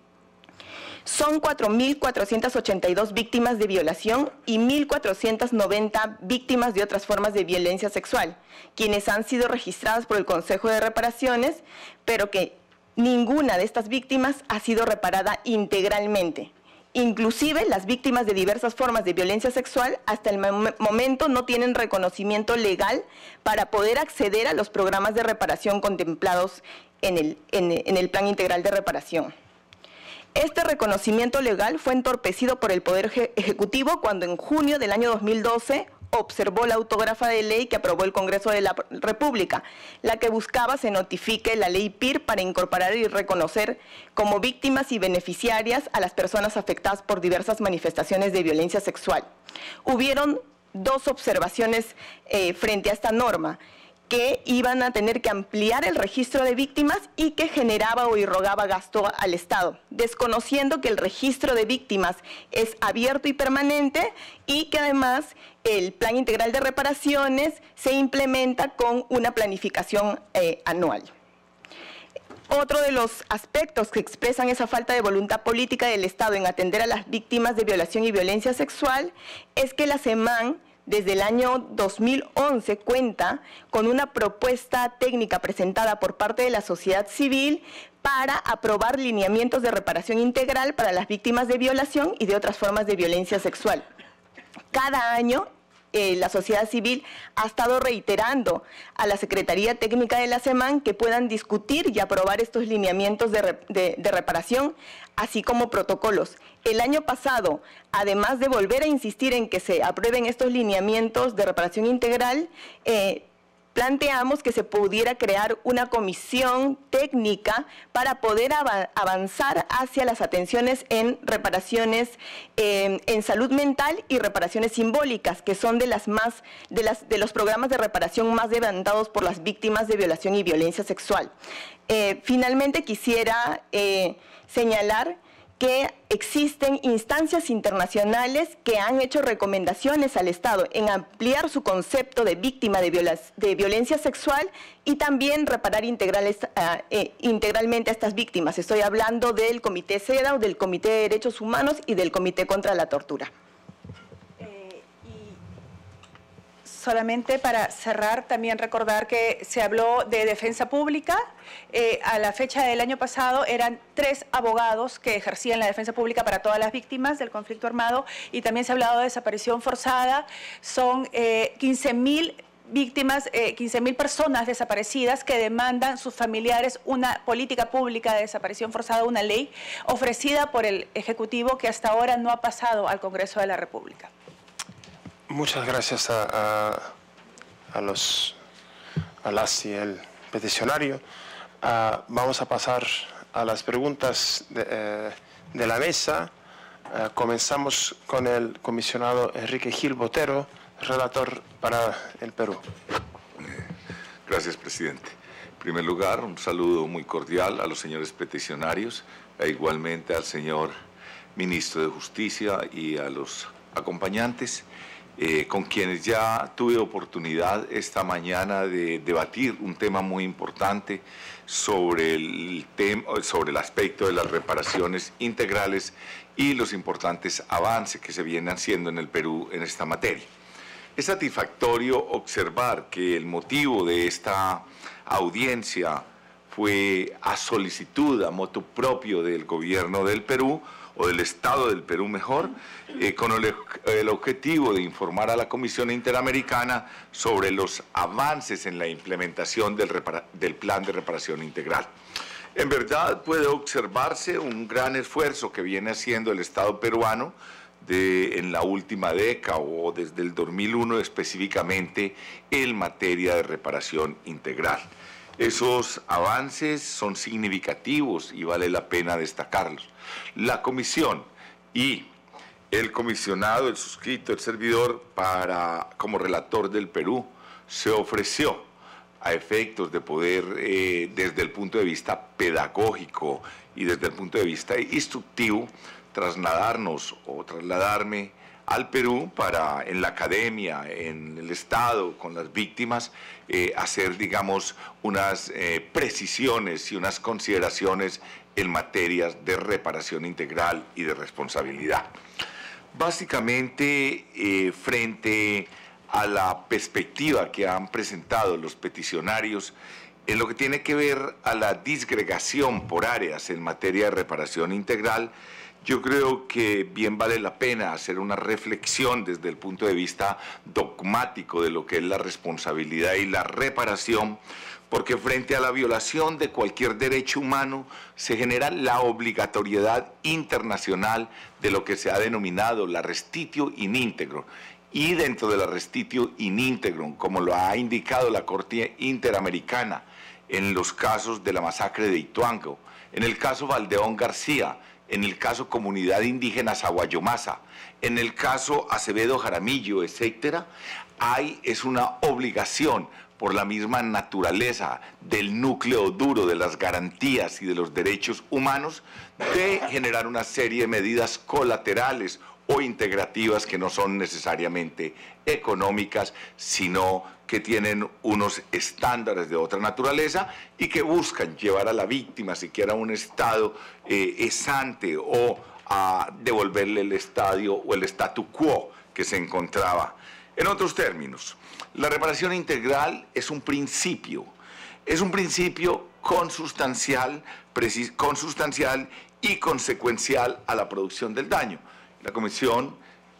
G: Son cuatro mil cuatrocientas ochenta y dos víctimas de violación y mil cuatrocientas noventa víctimas de otras formas de violencia sexual, quienes han sido registradas por el Consejo de Reparaciones, pero que ninguna de estas víctimas ha sido reparada integralmente. Inclusive las víctimas de diversas formas de violencia sexual hasta el mom- momento no tienen reconocimiento legal para poder acceder a los programas de reparación contemplados en el, en, en el Plan Integral de Reparación. Este reconocimiento legal fue entorpecido por el Poder Ejecutivo cuando en junio del año dos mil doce observó la autógrafa de ley que aprobó el Congreso de la República, la que buscaba se notifique la ley P I R para incorporar y reconocer como víctimas y beneficiarias a las personas afectadas por diversas manifestaciones de violencia sexual. Hubieron dos observaciones eh, frente a esta norma, que iban a tener que ampliar el registro de víctimas y que generaba o irrogaba gasto al Estado, desconociendo que el registro de víctimas es abierto y permanente y que además el Plan Integral de Reparaciones se implementa con una planificación eh, anual. Otro de los aspectos que expresan esa falta de voluntad política del Estado en atender a las víctimas de violación y violencia sexual es que la SEMAN desde el año dos mil once cuenta con una propuesta técnica presentada por parte de la sociedad civil para aprobar lineamientos de reparación integral para las víctimas de violación y de otras formas de violencia sexual. Cada año eh, la sociedad civil ha estado reiterando a la Secretaría Técnica de la SEMAN que puedan discutir y aprobar estos lineamientos de, de, de reparación, así como protocolos. El año pasado, además de volver a insistir en que se aprueben estos lineamientos de reparación integral, eh, planteamos que se pudiera crear una comisión técnica para poder av avanzar hacia las atenciones en reparaciones eh, en salud mental y reparaciones simbólicas, que son de las más de las de los programas de reparación más demandados por las víctimas de violación y violencia sexual. Eh, finalmente quisiera eh, señalar que existen instancias internacionales que han hecho recomendaciones al Estado en ampliar su concepto de víctima de, viola de violencia sexual y también reparar integrales, uh, eh, integralmente a estas víctimas. Estoy hablando del Comité CEDAW, del Comité de Derechos Humanos y del Comité contra la Tortura.
E: Solamente para cerrar, también recordar que se habló de defensa pública. Eh, a la fecha del año pasado eran tres abogados que ejercían la defensa pública para todas las víctimas del conflicto armado y también se ha hablado de desaparición forzada. Son eh, quince mil víctimas, eh, quince mil personas desaparecidas que demandan sus familiares una política pública de desaparición forzada, una ley ofrecida por el Ejecutivo que hasta ahora no ha pasado al Congreso de la República.
A: Muchas gracias a, a, a los a las y el peticionario. Uh, vamos a pasar a las preguntas de, eh, de la mesa. Uh, comenzamos con el comisionado Enrique Gil Botero, relator para el Perú.
H: Gracias, presidente. En primer lugar, un saludo muy cordial a los señores peticionarios e igualmente al señor ministro de Justicia y a los acompañantes. Eh, con quienes ya tuve oportunidad esta mañana de debatir un tema muy importante sobre el, tema, sobre el aspecto de las reparaciones integrales y los importantes avances que se vienen haciendo en el Perú en esta materia. Es satisfactorio observar que el motivo de esta audiencia fue a solicitud, a motu propio del gobierno del Perú, o del Estado del Perú mejor, eh, con el, el objetivo de informar a la Comisión Interamericana sobre los avances en la implementación del, repara, del Plan de Reparación Integral. En verdad puede observarse un gran esfuerzo que viene haciendo el Estado peruano de, en la última década o desde el dos mil uno específicamente en materia de reparación integral. Esos avances son significativos y vale la pena destacarlos. La Comisión y el comisionado, el suscrito, el servidor, para, como relator del Perú, se ofreció a efectos de poder, eh, desde el punto de vista pedagógico y desde el punto de vista instructivo, trasladarnos o trasladarme al Perú para, en la academia, en el Estado, con las víctimas, eh, hacer, digamos, unas eh, precisiones y unas consideraciones en materias de reparación integral y de responsabilidad. Básicamente, eh, frente a la perspectiva que han presentado los peticionarios en lo que tiene que ver a la disgregación por áreas en materia de reparación integral, yo creo que bien vale la pena hacer una reflexión desde el punto de vista dogmático de lo que es la responsabilidad y la reparación, porque frente a la violación de cualquier derecho humano se genera la obligatoriedad internacional de lo que se ha denominado la restitio in integro. Y dentro de la restitio in integrum, como lo ha indicado la Corte Interamericana en los casos de la masacre de Ituango, en el caso Valdeón García, en el caso Comunidad Indígena Zaguayomasa, en el caso Acevedo Jaramillo, etcétera, hay, es una obligación por la misma naturaleza del núcleo duro de las garantías y de los derechos humanos de generar una serie de medidas colaterales o integrativas que no son necesariamente económicas, sino que tienen unos estándares de otra naturaleza y que buscan llevar a la víctima siquiera a un estado eh, exante o a devolverle el estadio o el statu quo que se encontraba. En otros términos, la reparación integral es un principio, es un principio consustancial, precis, consustancial y consecuencial a la producción del daño. La Comisión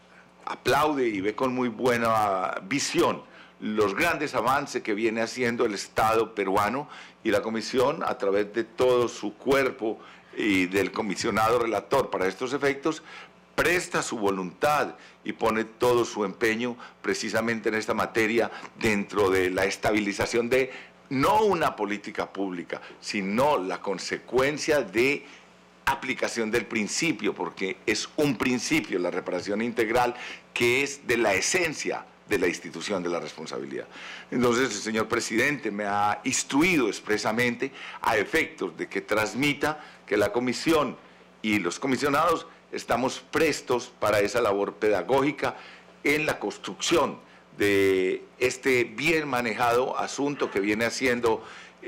H: aplaude y ve con muy buena visión los grandes avances que viene haciendo el Estado peruano, y la Comisión, a través de todo su cuerpo y del comisionado relator para estos efectos, presta su voluntad y pone todo su empeño precisamente en esta materia dentro de la estabilización de no una política pública, sino la consecuencia de aplicación del principio, porque es un principio, la reparación integral, que es de la esencia de la institución de la responsabilidad. Entonces, el señor presidente me ha instruido expresamente a efectos de que transmita que la comisión y los comisionados estamos prestos para esa labor pedagógica en la construcción de este bien manejado asunto que viene haciendo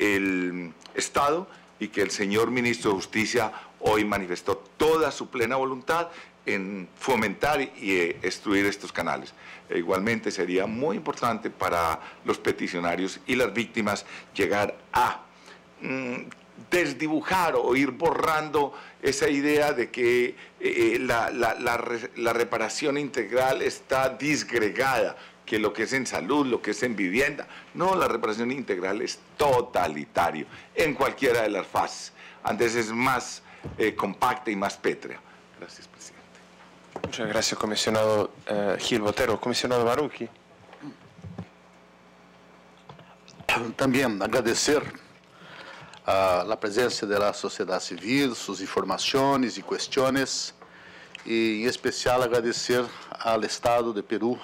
H: el Estado, y que el señor ministro de Justicia hoy manifestó toda su plena voluntad en fomentar y instruir estos canales. E igualmente sería muy importante para los peticionarios y las víctimas llegar a mmm, desdibujar o ir borrando esa idea de que eh, la, la, la, la reparación integral está disgregada, que lo que es en salud, lo que es en vivienda. No, la reparación integral es totalitario en cualquiera de las fases. Antes es más eh, compacta y más pétrea. Gracias, presidente.
A: Muchas gracias, comisionado uh, Gil Botero. Comisionado Baruki.
I: También agradecer a la presencia de la sociedad civil, sus informaciones y cuestiones, y en especial agradecer al Estado de Perú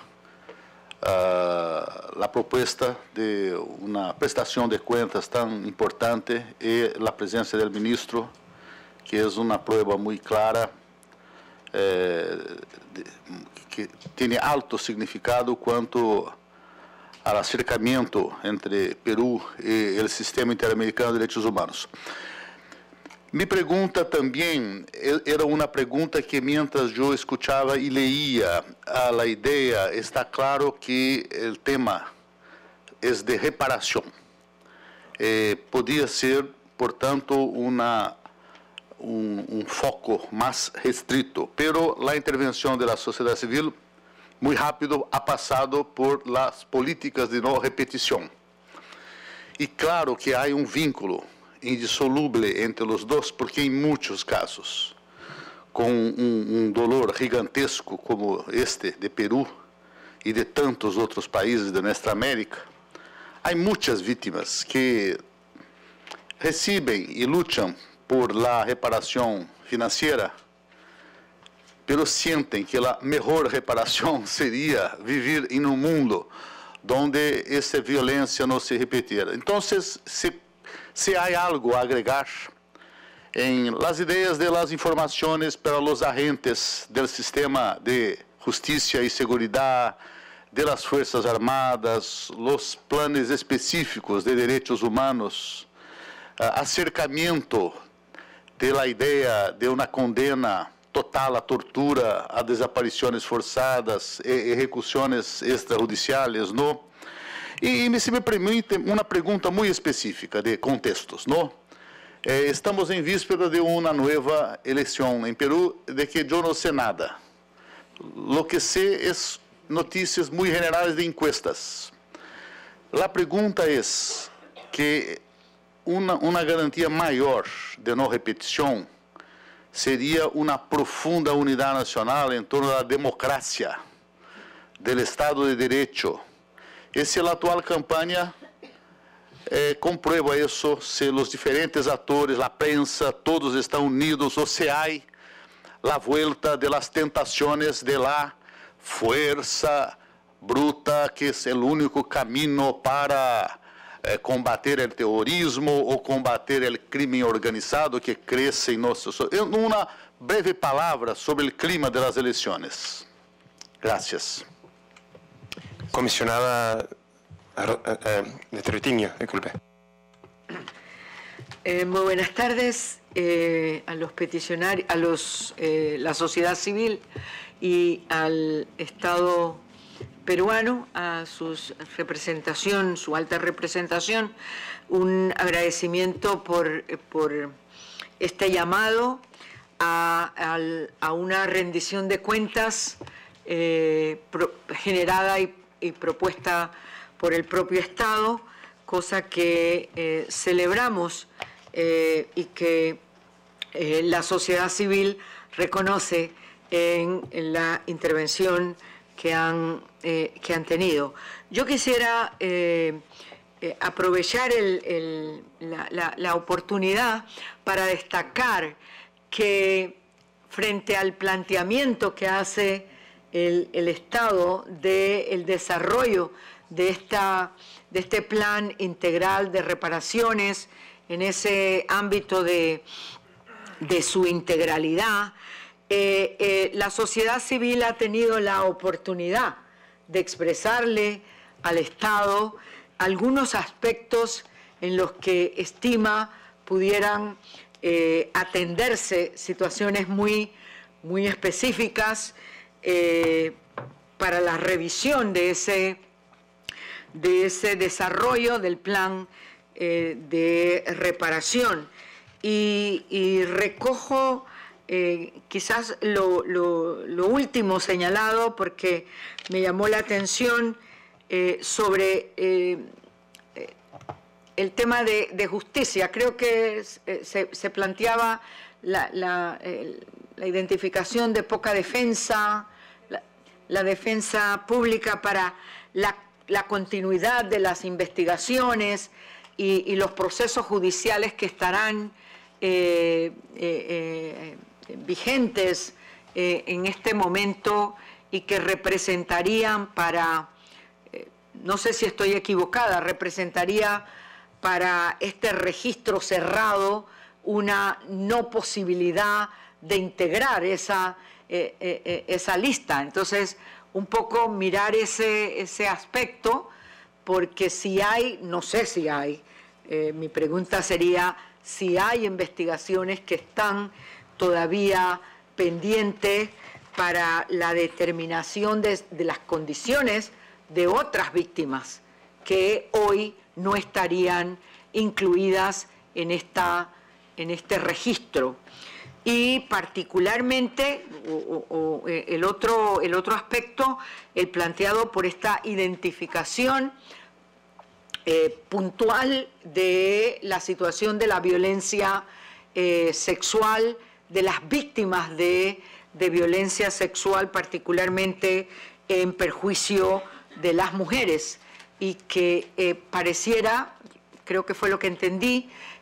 I: Uh, la propuesta de una prestación de cuentas tan importante y la presencia del ministro, que es una prueba muy clara, eh, de, que tiene alto significado cuanto al acercamiento entre Perú y el Sistema Interamericano de Derechos Humanos. Mi pregunta también era una pregunta que mientras yo escuchaba y leía a la idea, está claro que el tema es de reparación. Eh, podía ser, por tanto, una, un, un foco más restrito, pero la intervención de la sociedad civil muy rápido ha pasado por las políticas de no repetición. Y claro que hay un vínculo indisoluble entre los dos, porque en muchos casos, con un, un dolor gigantesco como este de Perú y de tantos otros países de nuestra América, hay muchas víctimas que recibem e lutam por la reparação financeira, pero sentem que a melhor reparação seria viver em um mundo onde essa violência não se repetirá. Então, se, se há algo a agregar em las ideias de las informações para os agentes do sistema de justiça e seguridade, de las Fuerzas Armadas, os planos específicos de direitos humanos, acercamento de la ideia de uma condena total à tortura, a desaparições forçadas e execuções extrajudiciais, não? E, e se me permite uma pergunta muito específica de contextos, não? Eh, estamos em víspera de uma nova eleição em Peru, de que eu não sei nada. Lo que sei é notícias muito generais de encuestas. A pergunta é que uma, uma garantia maior de não repetição seria uma profunda unidade nacional em torno da democracia, do Estado de Direito. E se a atual campanha eh, comprueba isso, se os diferentes atores, a prensa, todos estão unidos, ou se há a volta de las tentações de la fuerza bruta, que é o único caminho para eh, combater o terrorismo ou combater o crime organizado que cresce em nosso... Uma breve palavra sobre o clima das eleições. Gracias.
A: Comisionada eh, de Troitiño, disculpe.
J: Eh, muy buenas tardes eh, a los peticionarios, a los, eh, la sociedad civil y al Estado peruano, a su representación, su alta representación, un agradecimiento por, por este llamado a, a, a una rendición de cuentas eh, pro, generada y, y propuesta por el propio Estado, cosa que eh, celebramos eh, y que eh, la sociedad civil reconoce en, en la intervención que han, eh, que han tenido. Yo quisiera eh, eh, aprovechar el, el, la, la, la oportunidad para destacar que frente al planteamiento que hace el, el Estado del desarrollo de, esta, de este plan integral de reparaciones en ese ámbito de, de su integralidad, eh, eh, la sociedad civil ha tenido la oportunidad de expresarle al Estado algunos aspectos en los que estima pudieran eh, atenderse situaciones muy, muy específicas eh, para la revisión de ese, de ese desarrollo del plan eh, de reparación. Y, y recojo eh, quizás lo, lo, lo último señalado porque me llamó la atención eh, sobre eh, el tema de, de justicia. Creo que eh, se, se planteaba la, la, el, la identificación de poca defensa, la, la defensa pública para la, la continuidad de las investigaciones y, y los procesos judiciales que estarán eh, eh, eh, vigentes eh, en este momento y que representarían para, eh, no sé si estoy equivocada, representaría para este registro cerrado una no posibilidad de integrar esa, eh, eh, esa lista. Entonces, un poco mirar ese, ese aspecto, porque si hay, no sé si hay, eh, mi pregunta sería si hay investigaciones que están todavía pendientes para la determinación de, de las condiciones de otras víctimas que hoy no estarían incluidas en, esta, en este registro. Y particularmente, o, o, o, el, otro, el otro aspecto, el planteado por esta identificación eh, puntual de la situación de la violencia eh, sexual, de las víctimas de, de violencia sexual, particularmente en perjuicio de las mujeres, y que eh, pareciera, creo que fue lo que entendí,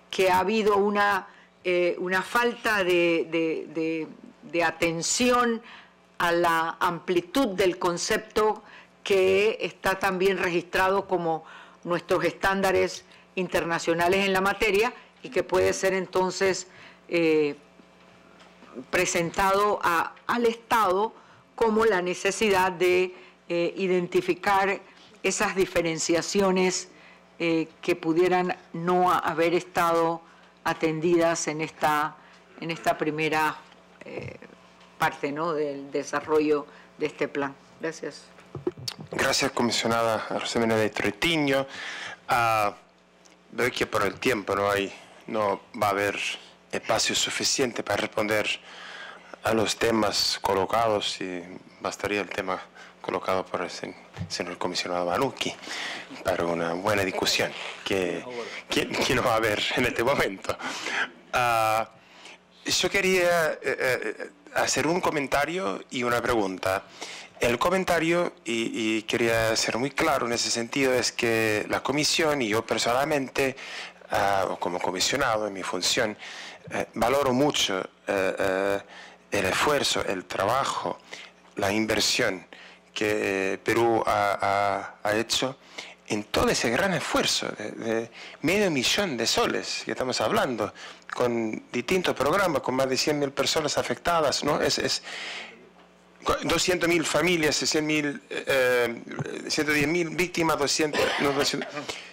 J: que ha habido una, eh, una falta de, de, de, de atención a la amplitud del concepto que está también registrado como nuestros estándares internacionales en la materia y que puede ser entonces eh, presentado a, al Estado como la necesidad de eh, identificar esas diferenciaciones eh, que pudieran no haber estado atendidas en esta, en esta primera eh, parte, ¿no?, del desarrollo de este plan. Gracias.
A: Gracias, comisionada Rosemena de Troitiño. Uh, veo que por el tiempo no, hay, no va a haber espacio suficiente para responder a los temas colocados y bastaría el tema colocado por el señor comisionado Manucchi para una buena discusión que, que, que no va a haber en este momento. Uh, yo quería eh, eh, hacer un comentario y una pregunta. El comentario, y, y quería ser muy claro en ese sentido, es que la comisión y yo personalmente, uh, como comisionado en mi función, uh, valoro mucho uh, uh, el esfuerzo, el trabajo, la inversión que Perú ha, ha, ha hecho en todo ese gran esfuerzo de, de medio millón de soles que estamos hablando, con distintos programas, con más de cien mil personas afectadas, ¿no? Es, es doscientas mil familias, cien mil, eh, ciento diez mil víctimas, doscientos, no, doscientos.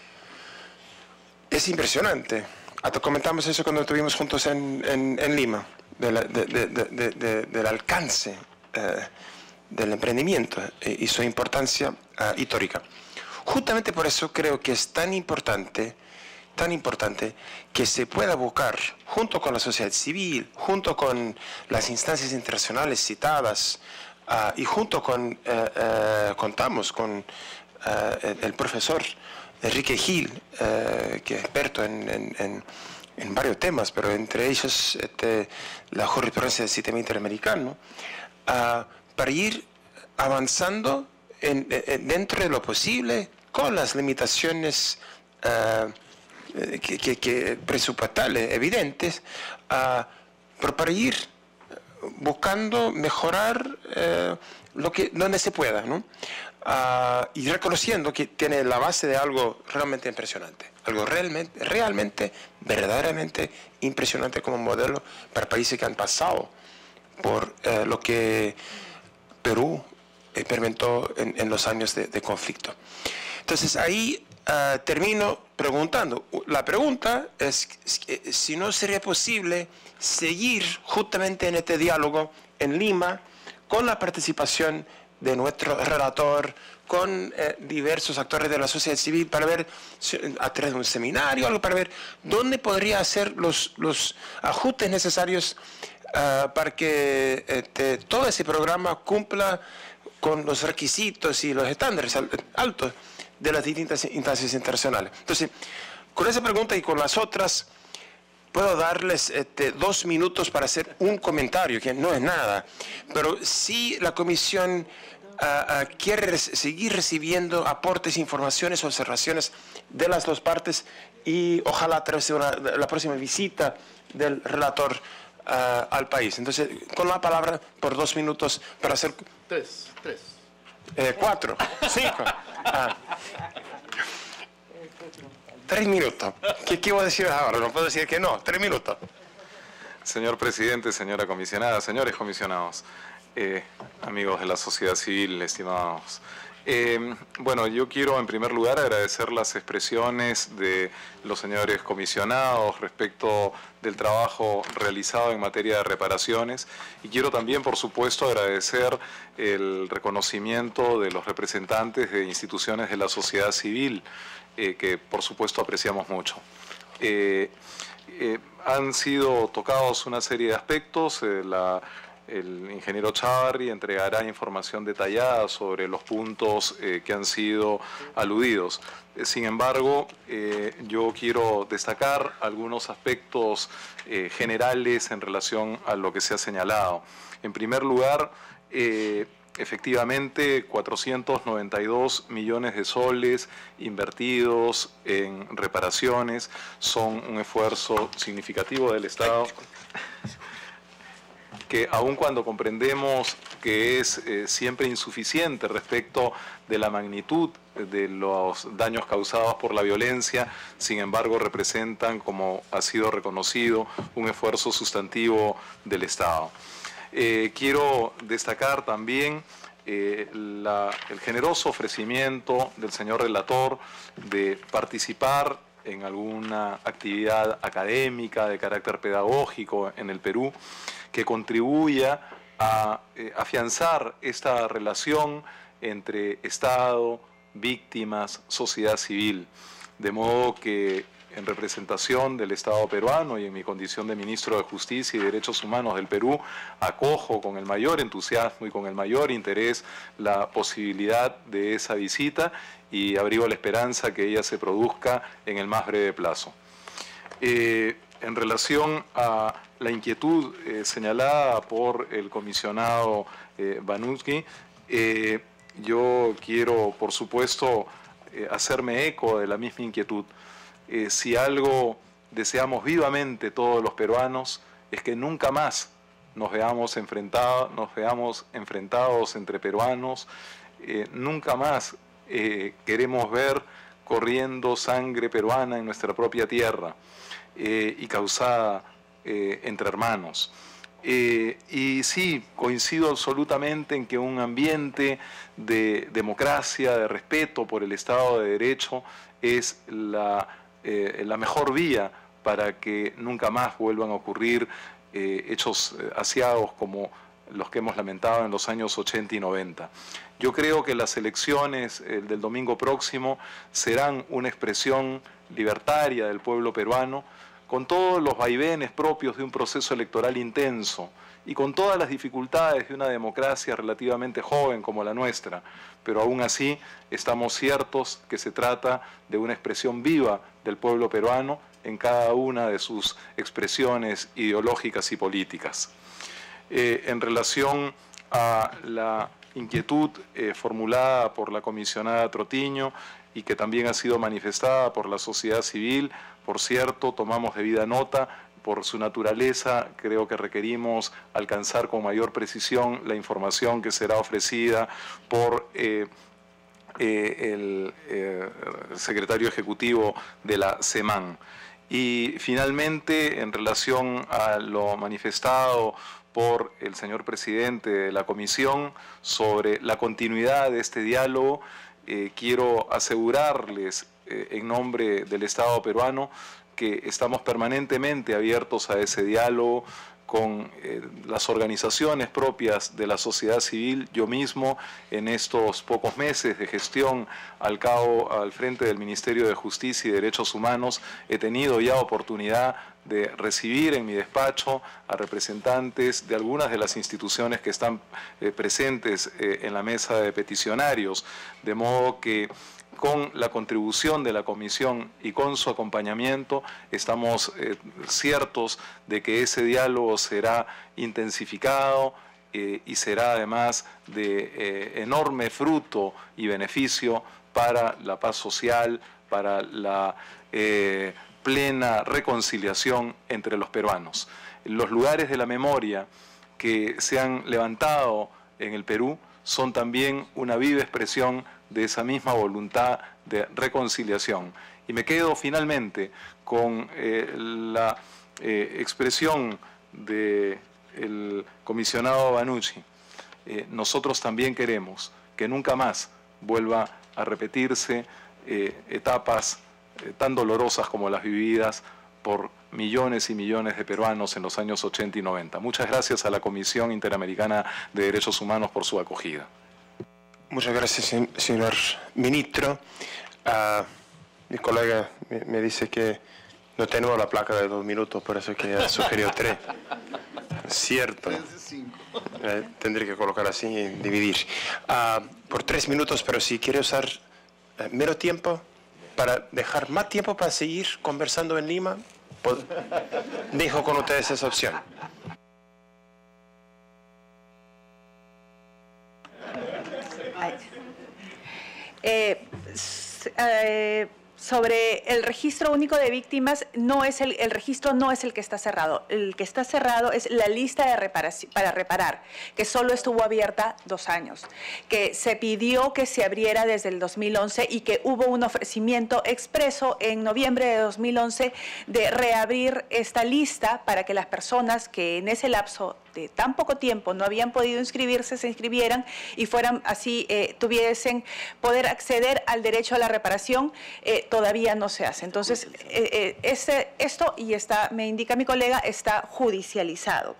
A: Es impresionante. Hasta comentamos eso cuando estuvimos juntos en, en, en Lima, de la, de, de, de, de, del alcance eh, del emprendimiento eh, y su importancia eh, histórica. Justamente por eso creo que es tan importante, tan importante que se pueda buscar, junto con la sociedad civil, junto con las instancias internacionales citadas, uh, y junto con, uh, uh, contamos con uh, el profesor Enrique Gil, uh, que es experto en, en, en, en varios temas, pero entre ellos este, la jurisprudencia del sistema interamericano, uh, para ir avanzando en, en, dentro de lo posible, con las limitaciones uh, que, que, que presupuestales evidentes, uh, pero para ir buscando mejorar uh, lo que, donde se pueda, ¿no? Uh, y reconociendo que tiene la base de algo realmente impresionante, algo realmente, realmente, verdaderamente impresionante como modelo para países que han pasado por uh, lo que Perú experimentó en, en los años de, de conflicto. Entonces ahí uh, termino preguntando. La pregunta es si no sería posible seguir justamente en este diálogo en Lima con la participación de nuestro relator, con eh, diversos actores de la sociedad civil, para ver, a través de un seminario, algo para ver dónde podría hacer los, los ajustes necesarios uh, para que este, todo ese programa cumpla con los requisitos y los estándares altos de las distintas instancias internacionales. Entonces, con esa pregunta y con las otras, puedo darles este, dos minutos para hacer un comentario, que no es nada, pero si la Comisión uh, uh, quiere res seguir recibiendo aportes, informaciones, observaciones de las dos partes, y ojalá a través de una, de la próxima visita del relator uh, al país. Entonces, con la palabra por dos minutos para hacer...
I: Tres, tres.
A: Eh, cuatro, cinco. Ah. Tres minutos. ¿Qué, ¿Qué voy a decir ahora? No puedo decir que no. Tres minutos.
C: Señor presidente, señora comisionada, señores comisionados, eh, amigos de la sociedad civil, estimados. Eh, bueno, yo quiero en primer lugar agradecer las expresiones de los señores comisionados respecto del trabajo realizado en materia de reparaciones, y quiero también, por supuesto, agradecer el reconocimiento de los representantes de instituciones de la sociedad civil, eh, que por supuesto apreciamos mucho. Eh, eh, han sido tocados una serie de aspectos. eh, la El ingeniero Chávarri entregará información detallada sobre los puntos eh, que han sido aludidos. Eh, sin embargo, eh, yo quiero destacar algunos aspectos eh, generales en relación a lo que se ha señalado. En primer lugar, eh, efectivamente, cuatrocientos noventa y dos millones de soles invertidos en reparaciones son un esfuerzo significativo del Estado, que aun cuando comprendemos que es eh, siempre insuficiente respecto de la magnitud de los daños causados por la violencia, sin embargo representan, como ha sido reconocido, un esfuerzo sustantivo del Estado. Eh, quiero destacar también eh, la, el generoso ofrecimiento del señor relator de participar en alguna actividad académica de carácter pedagógico en el Perú que contribuya a eh, afianzar esta relación entre Estado, víctimas, sociedad civil, de modo que en representación del Estado peruano y en mi condición de Ministro de Justicia y Derechos Humanos del Perú, acojo con el mayor entusiasmo y con el mayor interés la posibilidad de esa visita y abrigo la esperanza que ella se produzca en el más breve plazo. Eh, en relación a la inquietud eh, señalada por el comisionado eh, Banuski, eh, yo quiero, por supuesto, eh, hacerme eco de la misma inquietud. Eh, si algo deseamos vivamente todos los peruanos es que nunca más nos veamos enfrentados, nos veamos enfrentados entre peruanos, eh, nunca más eh, queremos ver corriendo sangre peruana en nuestra propia tierra eh, y causada eh, entre hermanos. Eh, y sí, coincido absolutamente en que un ambiente de democracia, de respeto por el Estado de Derecho es la Eh, la mejor vía para que nunca más vuelvan a ocurrir eh, hechos eh, asiagos como los que hemos lamentado en los años ochenta y noventa. Yo creo que las elecciones eh, del domingo próximo serán una expresión libertaria del pueblo peruano, con todos los vaivenes propios de un proceso electoral intenso y con todas las dificultades de una democracia relativamente joven como la nuestra, pero aún así estamos ciertos que se trata de una expresión viva del pueblo peruano en cada una de sus expresiones ideológicas y políticas. Eh, en relación a la inquietud eh, formulada por la comisionada Trotiño y que también ha sido manifestada por la sociedad civil, por cierto, tomamos debida nota. Por su naturaleza, creo que requerimos alcanzar con mayor precisión la información que será ofrecida por eh, eh, el eh, secretario ejecutivo de la SEMAN. Y finalmente, en relación a lo manifestado por el señor presidente de la comisión sobre la continuidad de este diálogo, eh, quiero asegurarles eh, en nombre del Estado peruano que estamos permanentemente abiertos a ese diálogo con eh, las organizaciones propias de la sociedad civil. Yo mismo, en estos pocos meses de gestión al cabo, al frente del Ministerio de Justicia y Derechos Humanos, he tenido ya oportunidad de recibir en mi despacho a representantes de algunas de las instituciones que están eh, presentes eh, en la mesa de peticionarios, de modo que con la contribución de la Comisión y con su acompañamiento estamos eh, ciertos de que ese diálogo será intensificado eh, y será además de eh, enorme fruto y beneficio para la paz social, para la eh, plena reconciliación entre los peruanos. Los lugares de la memoria que se han levantado en el Perú son también una viva expresión de esa misma voluntad de reconciliación. Y me quedo finalmente con eh, la eh, expresión del comisionado Banucci. Eh, nosotros también queremos que nunca más vuelva a repetirse eh, etapas eh, tan dolorosas como las vividas por millones y millones de peruanos en los años ochenta y noventa. Muchas gracias a la Comisión Interamericana de Derechos Humanos por su acogida.
A: Muchas gracias, señor ministro. Uh, mi colega me, me dice que no tenemos la placa de dos minutos, por eso que ha sugerido tres. Cierto. Eh, tendré que colocar así y dividir. Uh, por tres minutos, pero si quiere usar uh, menos tiempo para dejar más tiempo para seguir conversando en Lima, pues, dejo con ustedes esa opción.
E: Eh, eh, Sobre el registro único de víctimas, no es el, el registro no es el que está cerrado. El que está cerrado es la lista de reparación, para reparar, que solo estuvo abierta dos años, que se pidió que se abriera desde el dos mil once y que hubo un ofrecimiento expreso en noviembre de dos mil once de reabrir esta lista para que las personas que en ese lapso de tan poco tiempo no habían podido inscribirse, se inscribieran y fueran así, eh, tuviesen poder acceder al derecho a la reparación. Eh, todavía no se hace. Entonces, eh, eh, este, esto, y está, me indica mi colega, está judicializado.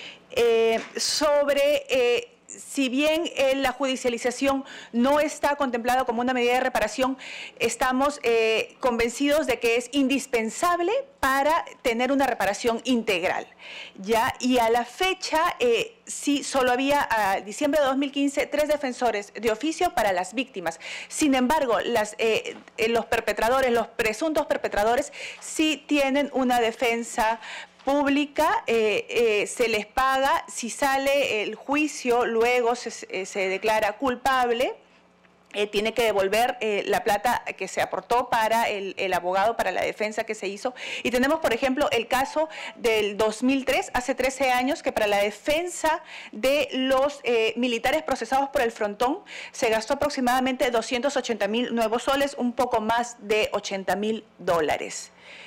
E: Eh, sobre... Eh, Si bien eh, la judicialización no está contemplada como una medida de reparación, estamos eh, convencidos de que es indispensable para tener una reparación integral. ¿Ya? Y a la fecha, eh, sí, solo había a diciembre de dos mil quince tres defensores de oficio para las víctimas. Sin embargo, las, eh, los perpetradores, los presuntos perpetradores, sí tienen una defensa pública, eh, eh, se les paga, si sale el juicio, luego se, se declara culpable, eh, tiene que devolver eh, la plata que se aportó para el, el abogado, para la defensa que se hizo. Y tenemos, por ejemplo, el caso del dos mil tres, hace trece años, que para la defensa de los eh, militares procesados por el Frontón se gastó aproximadamente doscientos ochenta mil nuevos soles, un poco más de ochenta mil dólares.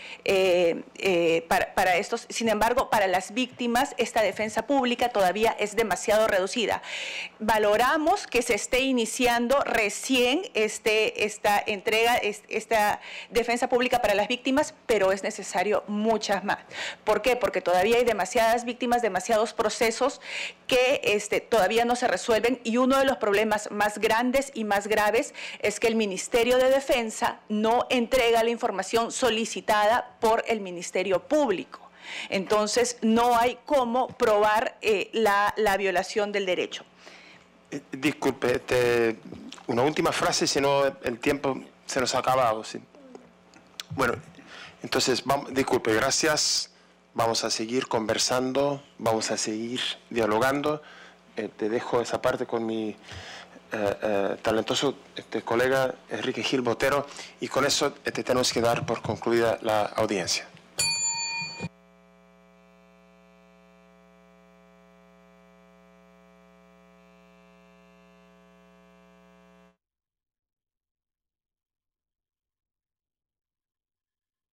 E: Eh, eh, para, para estos. Sin embargo, para las víctimas, esta defensa pública todavía es demasiado reducida. Valoramos que se esté iniciando recién este, esta entrega, esta defensa pública para las víctimas, pero es necesario muchas más. ¿Por qué? Porque todavía hay demasiadas víctimas, demasiados procesos que este, todavía no se resuelven, y uno de los problemas más grandes y más graves es que el Ministerio de Defensa no entrega la información solicitada por el Ministerio Público. Entonces, no hay cómo probar eh, la, la violación del derecho.
A: Eh, disculpe, este, una última frase, si no el tiempo se nos ha acabado. ¿Sí? Bueno, entonces, vamos, disculpe, gracias. Vamos a seguir conversando, vamos a seguir dialogando. Eh, te dejo esa parte con mi eh, eh, talentoso este, colega Enrique Gil Botero, y con eso eh, te tenemos que dar por concluida la audiencia.